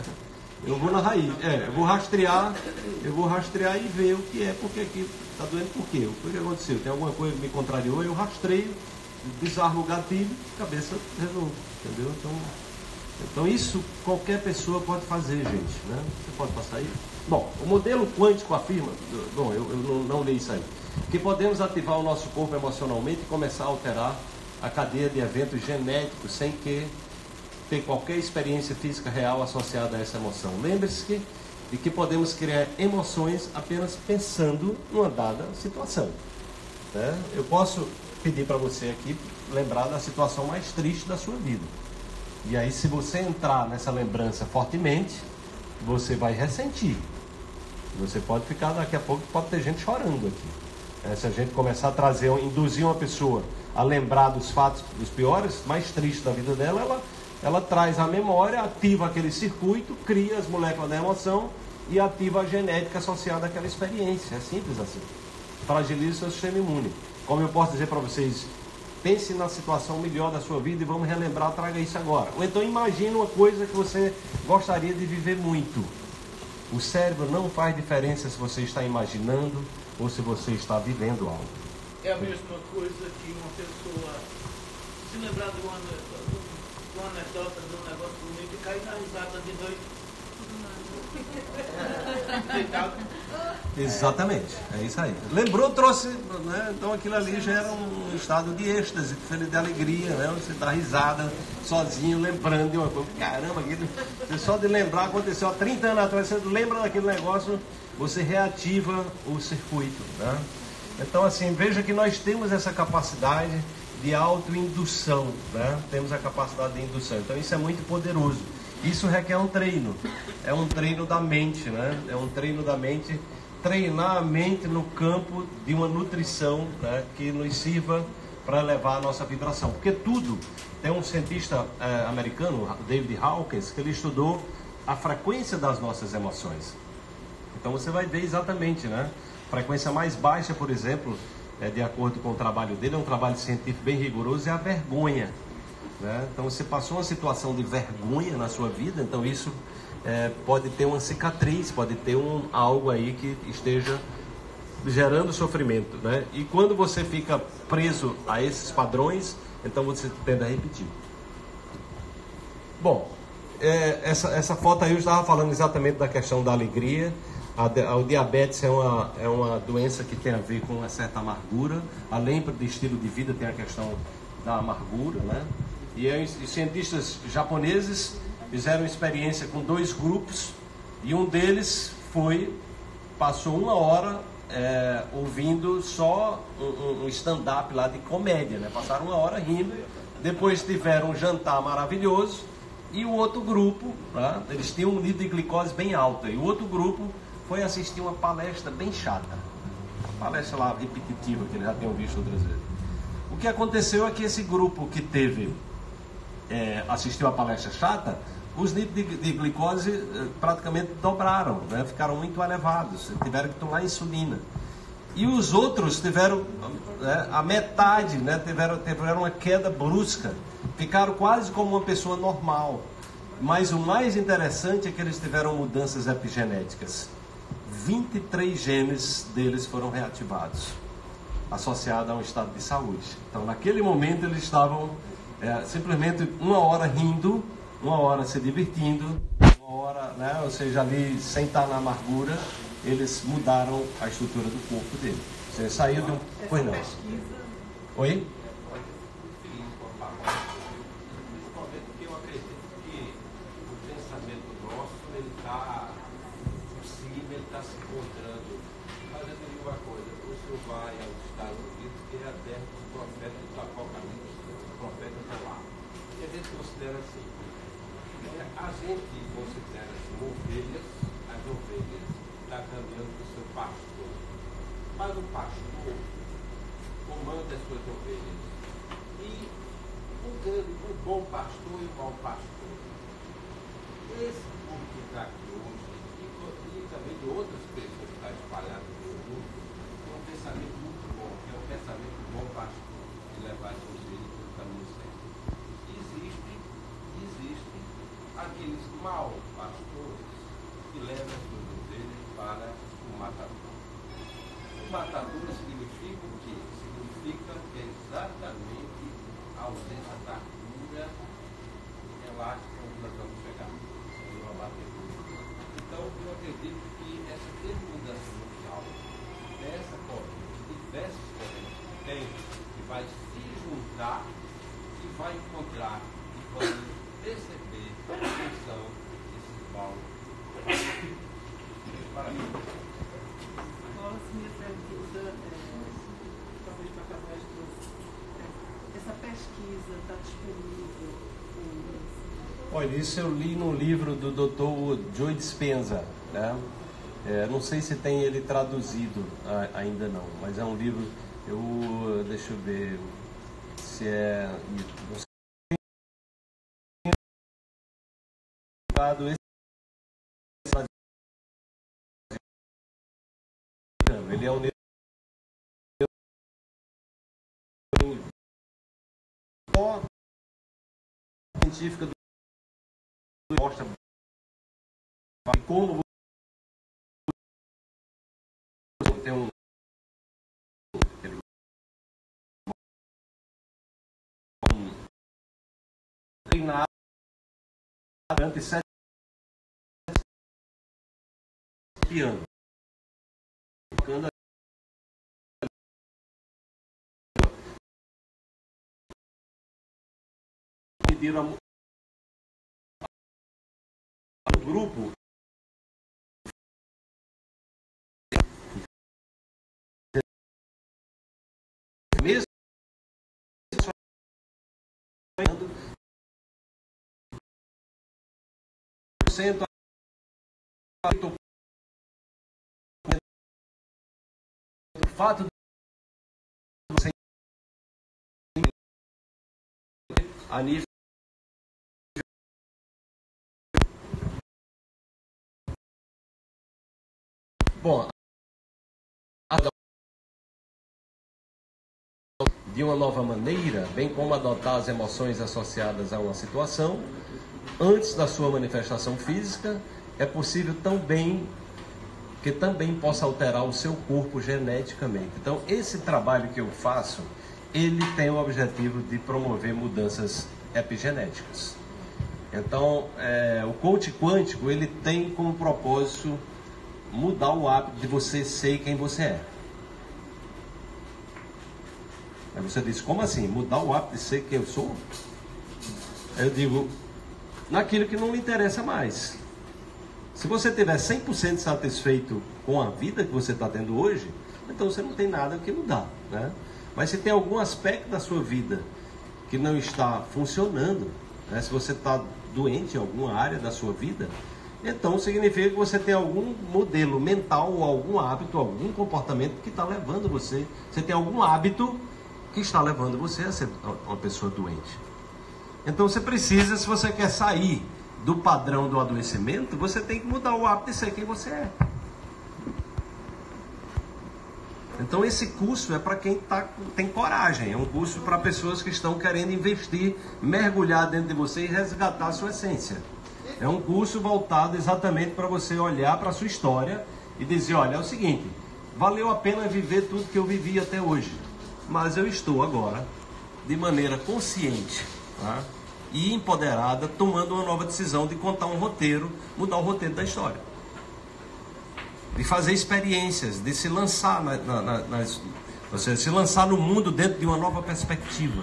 C: Eu vou na raiz, é, eu vou rastrear, eu vou rastrear e ver o que é, porque aqui está doendo por quê? O que aconteceu? Tem alguma coisa que me contrariou, eu rastreio, desarmo o gatilho, cabeça resolve, entendeu? Então, então isso qualquer pessoa pode fazer, gente, né? Você pode passar aí? Bom, o modelo quântico afirma, bom, eu, eu não, não li isso aí, que podemos ativar o nosso corpo emocionalmente e começar a alterar a cadeia de eventos genéticos sem que ter qualquer experiência física real associada a essa emoção. Lembre-se de que podemos criar emoções apenas pensando numa dada situação, né? Eu posso pedir para você aqui lembrar da situação mais triste da sua vida. E aí, se você entrar nessa lembrança fortemente, você vai ressentir. Você pode ficar, daqui a pouco pode ter gente chorando aqui. É, se a gente começar a trazer, induzir uma pessoa a lembrar dos fatos, dos piores, mais tristes da vida dela, ela ela traz a memória, ativa aquele circuito, cria as moléculas da emoção e ativa a genética associada àquela experiência. É simples assim. Fragiliza o seu sistema imune. Como eu posso dizer para vocês, pense na situação melhor da sua vida e vamos relembrar, traga isso agora. Ou então imagine uma coisa que você gostaria de viver muito. O cérebro não faz diferença se você está imaginando ou se você está vivendo algo.
F: É a mesma coisa que uma pessoa se lembrar de uma, de uma anedota, de um negócio bonito e cair na risada de noite. Deitado.
C: Exatamente, é isso aí. Lembrou, trouxe, né? Então aquilo ali já era um estado de êxtase, de alegria, né? Você dá risada sozinho, lembrando de uma coisa. Caramba, aquilo, só de lembrar, aconteceu há trinta anos atrás, você lembra daquele negócio, você reativa o circuito, né? Então assim, veja que nós temos essa capacidade de autoindução, né? Temos a capacidade de indução, então isso é muito poderoso. Isso requer um treino, é um treino da mente, né? É um treino da mente, treinar a mente no campo de uma nutrição, né, que nos sirva para elevar a nossa vibração. Porque tudo, tem um cientista é, americano, David Hawkins, que ele estudou a frequência das nossas emoções. Então você vai ver exatamente, né? Frequência mais baixa, por exemplo, é, de acordo com o trabalho dele, é um trabalho científico bem rigoroso, é a vergonha. Né? Então você passou uma situação de vergonha na sua vida, então isso é, pode ter uma cicatriz, pode ter um, algo aí que esteja gerando sofrimento, né? E quando você fica preso a esses padrões, então você tende a repetir. Bom, é, essa, essa foto aí eu estava falando exatamente da questão da alegria, A, a, o diabetes é uma, é uma doença que tem a ver com uma certa amargura. Além do estilo de vida, tem a questão da amargura, né? E os cientistas japoneses fizeram experiência com dois grupos e um deles foi, passou uma hora é, ouvindo só um, um stand-up lá de comédia, né? Passaram uma hora rindo, depois tiveram um jantar maravilhoso e o outro grupo, né? Eles tinham um nível de glicose bem alto e o outro grupo foi assistir uma palestra bem chata, uma palestra lá repetitiva que eles já tinham visto outras vezes. O que aconteceu é que esse grupo que teve É, assistiu a palestra chata, os níveis de, de glicose eh, praticamente dobraram, né? Ficaram muito elevados, tiveram que tomar insulina. E os outros tiveram né, a metade, né? tiveram, tiveram uma queda brusca, ficaram quase como uma pessoa normal. Mas o mais interessante é que eles tiveram mudanças epigenéticas. vinte e três genes deles foram reativados, associados a um estado de saúde. Então, naquele momento, eles estavam É, simplesmente uma hora rindo, uma hora se divertindo, uma hora, né, ou seja, ali sem estar na amargura, eles mudaram a estrutura do corpo dele. Você saiu de um... Pois não. Oi?
G: Porque eu acredito que o pensamento nosso, ele está por cima, ele está se encontrando. Mas eu digo uma coisa, o senhor vai aos Estados Unidos, que é a terra dos profetas do Apocalipse. Profeta está lá. E a gente considera assim, a gente considera assim, ovelhas, as ovelhas está caminhando para o seu pastor. Mas o pastor comanda as suas ovelhas. E o, grande, o bom pastor e o mau pastor. Esse povo que está aqui hoje, e, e também de outras pessoas que estão espalhadas no mundo, tem um pensamento muito bom, que é o pensamento do bom pastor, de levar as ovelhas pelo caminho certo. Existem, existem aqueles maus pastores que levam as suas ovelhas para o matadouro. O matadouro significa o quê? Significa que é exatamente a ausência da cura elástica onde nós vamos chegar. Então, eu acredito que essa grande mudança mundial, dessa corrente, diversas correntes que tem, que vai se juntar e vai encontrar e vai perceber quem são esses maus. Parabéns.
B: Agora, minha pergunta, é, talvez para cada vez é, essa pesquisa está disponível?
C: Olha, isso eu li no livro do doutor Joe Dispenza, né? É, não sei se tem ele traduzido a, ainda não, mas é um livro, eu, deixa eu ver se é... Não sei, ele é um científica do mostra como tem um treinado durante sete anos. Pediram a grupo mesmo cento o fato de você a nível bom de uma nova maneira, bem como adotar as emoções associadas a uma situação antes da sua manifestação física, é possível também que também possa alterar o seu corpo geneticamente. Então, esse trabalho que eu faço, ele tem o objetivo de promover mudanças epigenéticas. Então, é, o coach quântico, ele tem como propósito mudar o hábito de você ser quem você é. Aí você diz, como assim? Mudar o hábito de ser quem eu sou? Eu digo, naquilo que não lhe interessa mais. Se você estiver cem por cento satisfeito com a vida que você está tendo hoje, então você não tem nada que mudar, né? Mas se tem algum aspecto da sua vida que não está funcionando, né? Se você está doente em alguma área da sua vida, então significa que você tem algum modelo mental ou algum hábito, algum comportamento que está levando você, você tem algum hábito que está levando você a ser uma pessoa doente. Então você precisa, se você quer sair do padrão do adoecimento, você tem que mudar o hábito de ser quem você é. Então esse curso é para quem tá, tem coragem, é um curso para pessoas que estão querendo investir, mergulhar dentro de você e resgatar a sua essência. É um curso voltado exatamente para você olhar para a sua história e dizer, olha, é o seguinte, valeu a pena viver tudo que eu vivi até hoje, mas eu estou agora, de maneira consciente, tá? E empoderada, tomando uma nova decisão de contar um roteiro, mudar o roteiro da história. De fazer experiências, de se lançar, na, na, na, nas, ou seja, se lançar no mundo dentro de uma nova perspectiva.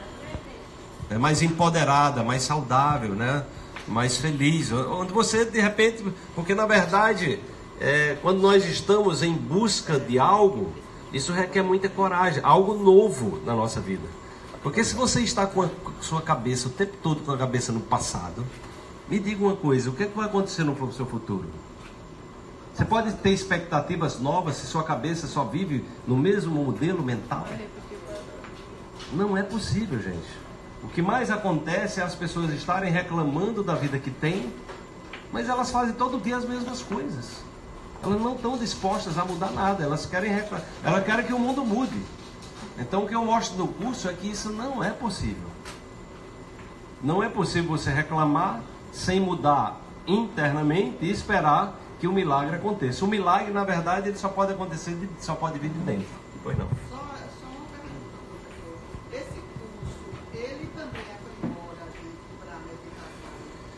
C: É mais empoderada, mais saudável, né? Mais feliz. Onde você, de repente, porque na verdade, é, quando nós estamos em busca de algo, isso requer muita coragem, algo novo na nossa vida. Porque se você está com a sua cabeça o tempo todo com a cabeça no passado, me diga uma coisa, o que, é que vai acontecer no seu futuro? Você pode ter expectativas novas se sua cabeça só vive no mesmo modelo mental? Não é possível, gente. O que mais acontece é as pessoas estarem reclamando da vida que têm, mas elas fazem todo dia as mesmas coisas. Elas não estão dispostas a mudar nada, elas querem, reclamar, elas querem que o mundo mude. Então o que eu mostro no curso é que isso não é possível. Não é possível você reclamar sem mudar internamente e esperar que o milagre aconteça. O milagre, na verdade, ele só pode acontecer, de, só pode vir de dentro. Pois não.
B: Só, só uma pergunta, professor. Esse curso, ele também aprimora a gente para a meditação?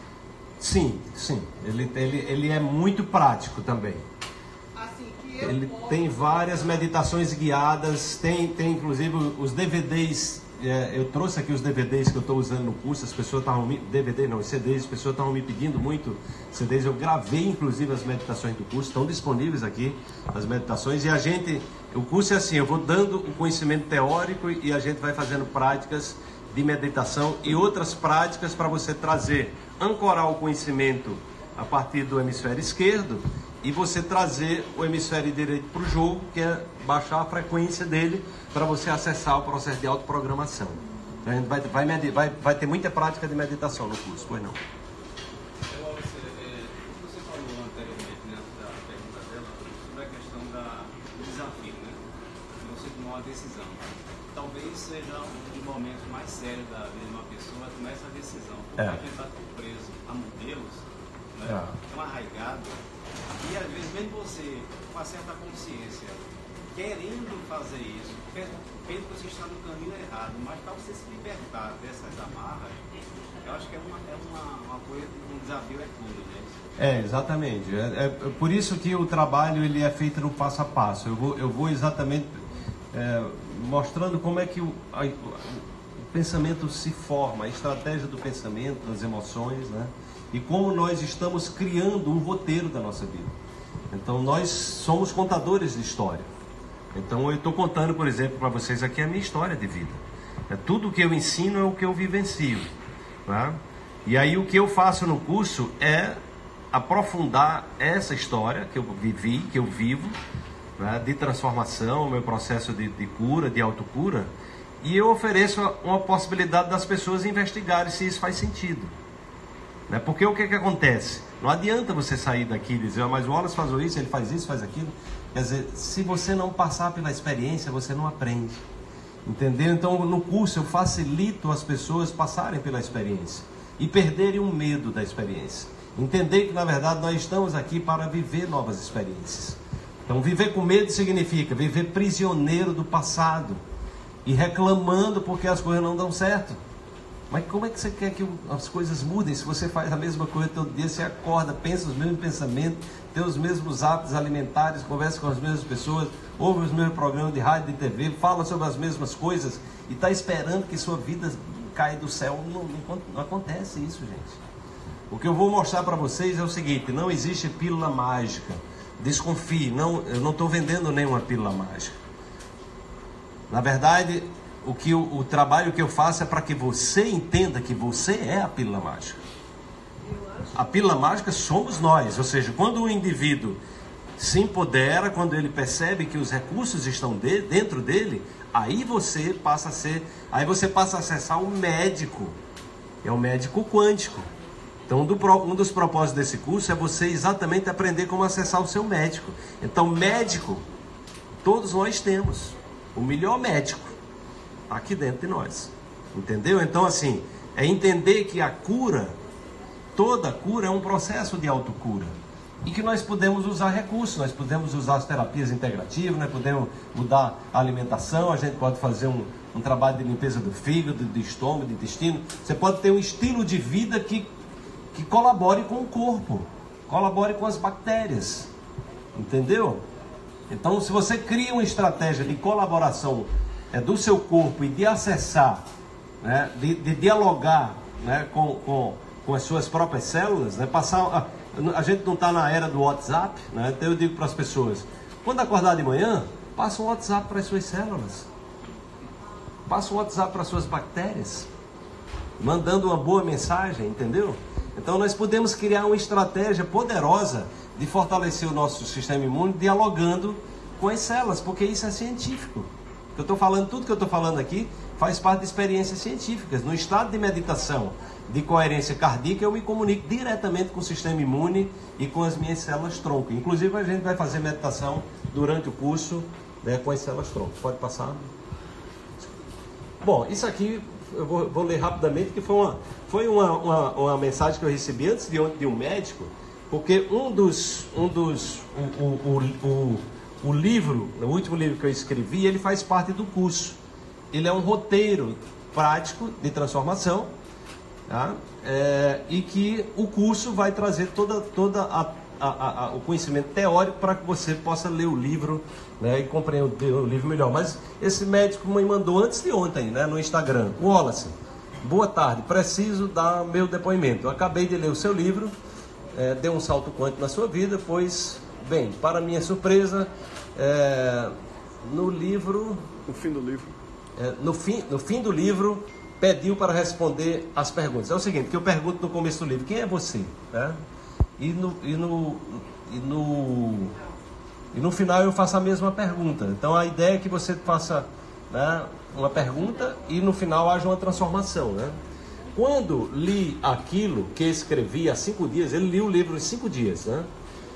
C: Sim, sim. Ele, ele, ele é muito prático também.
B: Assim, que eu
C: Ele
B: posso...
C: tem várias meditações guiadas, tem, tem inclusive os D V Ds. É, eu trouxe aqui os D V Ds que eu estou usando no curso. As pessoas estavam me... D V D não, os C Ds, as pessoas estavam me pedindo muito C Ds. Eu gravei inclusive as meditações do curso, estão disponíveis aqui as meditações. E a gente, o curso é assim, eu vou dando o conhecimento teórico e a gente vai fazendo práticas de meditação e outras práticas para você trazer, ancorar o conhecimento a partir do hemisfério esquerdo e você trazer o hemisfério direito para o jogo, que é baixar a frequência dele para você acessar o processo de autoprogramação. Então, a gente vai, vai, vai, vai ter muita prática de meditação no curso, pois não?
H: Você, é, você falou anteriormente, né, da pergunta dela, sobre a questão da, do desafio, né? De você tomar uma decisão. Talvez seja um dos momentos mais sérios da vida de uma pessoa, tomar essa decisão. Porque
C: É.
H: a gente está tão preso a modelos, né,
C: É.
H: tão arraigado, e às vezes mesmo você, com uma certa consciência, querendo fazer isso, vendo que você está no caminho errado, mas para você se libertar dessas amarras, eu acho que é uma, é uma, uma coisa, um desafio é tudo, né?
C: É, exatamente. É, é por isso que o trabalho ele é feito no passo a passo. Eu vou, eu vou exatamente é, mostrando como é que o, a, o pensamento se forma, a estratégia do pensamento, das emoções, né? E como nós estamos criando um roteiro da nossa vida. Então nós somos contadores de história. Então eu estou contando, por exemplo, para vocês aqui a minha história de vida. É, tudo o que eu ensino é o que eu vivencio, né? E aí o que eu faço no curso é aprofundar essa história que eu vivi, que eu vivo, né, de transformação, meu processo de, de cura, de autocura, e eu ofereço uma possibilidade das pessoas investigarem se isso faz sentido. Né? Porque o que, que acontece? Não adianta você sair daqui e dizer, oh, mas o Wallace faz isso, ele faz isso, faz aquilo. Quer dizer, se você não passar pela experiência, você não aprende. Entendeu? Então, no curso eu facilito as pessoas passarem pela experiência e perderem o medo da experiência. Entender que, na verdade, nós estamos aqui para viver novas experiências. Então, viver com medo significa viver prisioneiro do passado e reclamando porque as coisas não dão certo. Mas como é que você quer que as coisas mudem se você faz a mesma coisa todo dia? Você acorda, pensa os mesmos pensamentos, tem os mesmos hábitos alimentares, conversa com as mesmas pessoas, ouve os mesmos programas de rádio e de T V, fala sobre as mesmas coisas e está esperando que sua vida caia do céu. Não, não, não acontece isso, gente. O que eu vou mostrar para vocês é o seguinte: não existe pílula mágica. Desconfie, não, eu não estou vendendo nenhuma pílula mágica. Na verdade, o, que o, o trabalho que eu faço é para que você entenda que você é a pílula mágica. A pílula mágica somos nós, ou seja, quando o indivíduo se empodera, quando ele percebe que os recursos estão de, dentro dele, aí você passa a ser, aí você passa a acessar o médico, é o médico quântico. Então, um dos propósitos desse curso é você exatamente aprender como acessar o seu médico. Então, médico, todos nós temos. O melhor médico está aqui dentro de nós. Entendeu? Então, assim, é entender que a cura, toda cura é um processo de autocura. E que nós podemos usar recursos, nós podemos usar as terapias integrativas, nós podemos mudar a alimentação, a gente pode fazer um, um trabalho de limpeza do fígado, do estômago, do intestino. Você pode ter um estilo de vida que que colabore com o corpo, colabore com as bactérias, entendeu? Então, se você cria uma estratégia de colaboração é, do seu corpo e de acessar, né, de, de dialogar, né, com, com, com as suas próprias células, né, passar, a, a gente não está na era do WhatsApp, né, então eu digo para as pessoas, quando acordar de manhã, passa um WhatsApp para as suas células, passa um WhatsApp para as suas bactérias, mandando uma boa mensagem, entendeu? Então nós podemos criar uma estratégia poderosa de fortalecer o nosso sistema imune dialogando com as células, porque isso é científico. Eu estou falando, tudo que eu estou falando aqui faz parte de experiências científicas. No estado de meditação, de coerência cardíaca, eu me comunico diretamente com o sistema imune e com as minhas células tronco. Inclusive a gente vai fazer meditação durante o curso, né, com as células tronco. Pode passar? Bom, isso aqui eu vou, vou ler rapidamente, que foi, uma, foi uma, uma, uma mensagem que eu recebi antes de ontem de um médico, porque um dos, um dos o, o, o, o, o livro, o último livro que eu escrevi, ele faz parte do curso. Ele é um roteiro prático de transformação, tá? É, e que o curso vai trazer toda, toda a, a, a, o conhecimento teórico para que você possa ler o livro, né, e compreender o livro melhor. Mas esse médico me mandou antes de ontem, né, no Instagram: Wallace, boa tarde, preciso dar meu depoimento. Eu acabei de ler o seu livro, é, deu um salto quântico na sua vida, pois, bem, para minha surpresa, é, no livro...
D: No fim do livro.
C: É, no, fim, no fim do livro, pediu para responder as perguntas. É o seguinte, que eu pergunto no começo do livro: quem é você? Né? E no... E no, e no E no final eu faço a mesma pergunta. Então a ideia é que você faça, né, uma pergunta e no final haja uma transformação, né? Quando li aquilo que escrevi há cinco dias, ele liu o livro em cinco dias, né?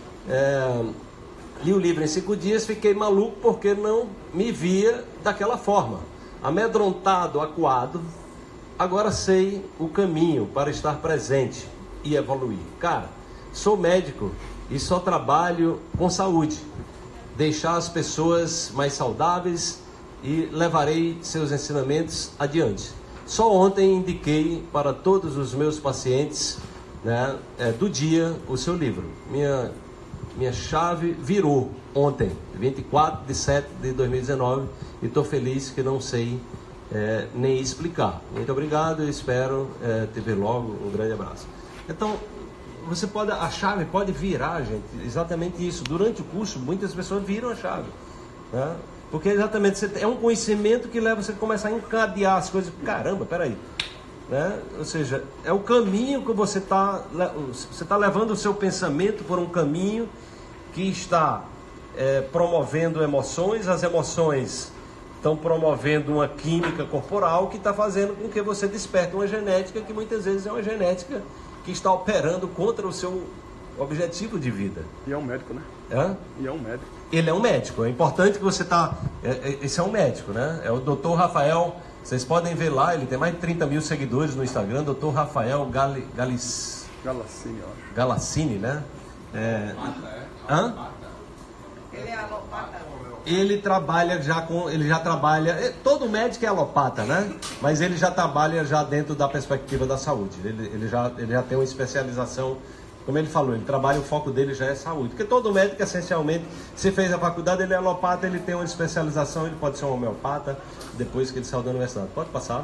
C: É, li o livro em cinco dias, fiquei maluco porque não me via daquela forma. Amedrontado, acuado, agora sei o caminho para estar presente e evoluir. Cara, sou médico e só trabalho com saúde. Deixar as pessoas mais saudáveis e levarei seus ensinamentos adiante. Só ontem indiquei para todos os meus pacientes, né, é, do dia o seu livro. Minha, minha chave virou ontem, vinte e quatro de setembro de dois mil e dezenove, e estou feliz que não sei é, nem explicar. Muito obrigado e espero é, te ver logo. Um grande abraço. Então, você pode, a chave pode virar, gente, exatamente isso. Durante o curso, muitas pessoas viram a chave, né? Porque exatamente, você, é um conhecimento que leva você a começar a encadear as coisas. Caramba, peraí, né? Ou seja, é o caminho que você está, você está levando o seu pensamento por um caminho que está é, promovendo emoções. As emoções estão promovendo uma química corporal que está fazendo com que você desperte uma genética que muitas vezes é uma genética que está operando contra o seu objetivo de vida.
D: E é um médico, né?
C: Hã?
D: E é um médico.
C: Ele é um médico. É importante que você está... É, esse é um médico, né? É o doutor Rafael. Vocês podem ver lá, ele tem mais de trinta mil seguidores no Instagram. doutor Rafael Gali, Galis,
D: Galassini, eu acho.
C: Galassini, né? É... Hã?
B: Ele é alopata.
C: ele trabalha já com, ele já trabalha, todo médico é alopata, né? Mas ele já trabalha já dentro da perspectiva da saúde. Ele, ele, já, ele já tem uma especialização, como ele falou, ele trabalha, o foco dele já é saúde. Porque todo médico, essencialmente, se fez a faculdade, ele é alopata, ele tem uma especialização, ele pode ser um homeopata, depois que ele saiu da universidade. Pode passar.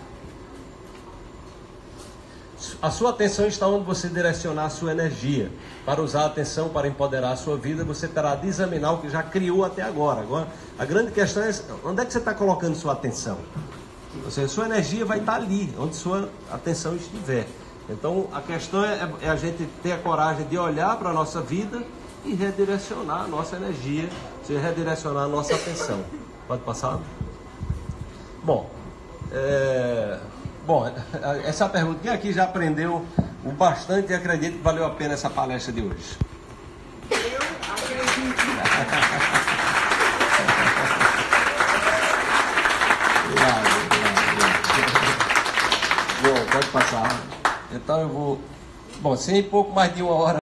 C: A sua atenção está onde você direcionar a sua energia. Para usar a atenção para empoderar a sua vida, você terá de examinar o que já criou até agora. Agora, a grande questão é, onde é que você está colocando sua atenção? Ou seja, sua energia vai estar ali, onde sua atenção estiver. Então, a questão é, é a gente ter a coragem de olhar para a nossa vida e redirecionar a nossa energia, ou seja, redirecionar a nossa atenção. Pode passar? Bom, é... Bom, essa é a pergunta. Quem aqui já aprendeu o bastante e acredita que valeu a pena essa palestra de hoje?
B: Eu acredito.
C: Obrigado, obrigado, obrigado. Bom, pode passar. Então eu vou... Bom, sem pouco mais de uma hora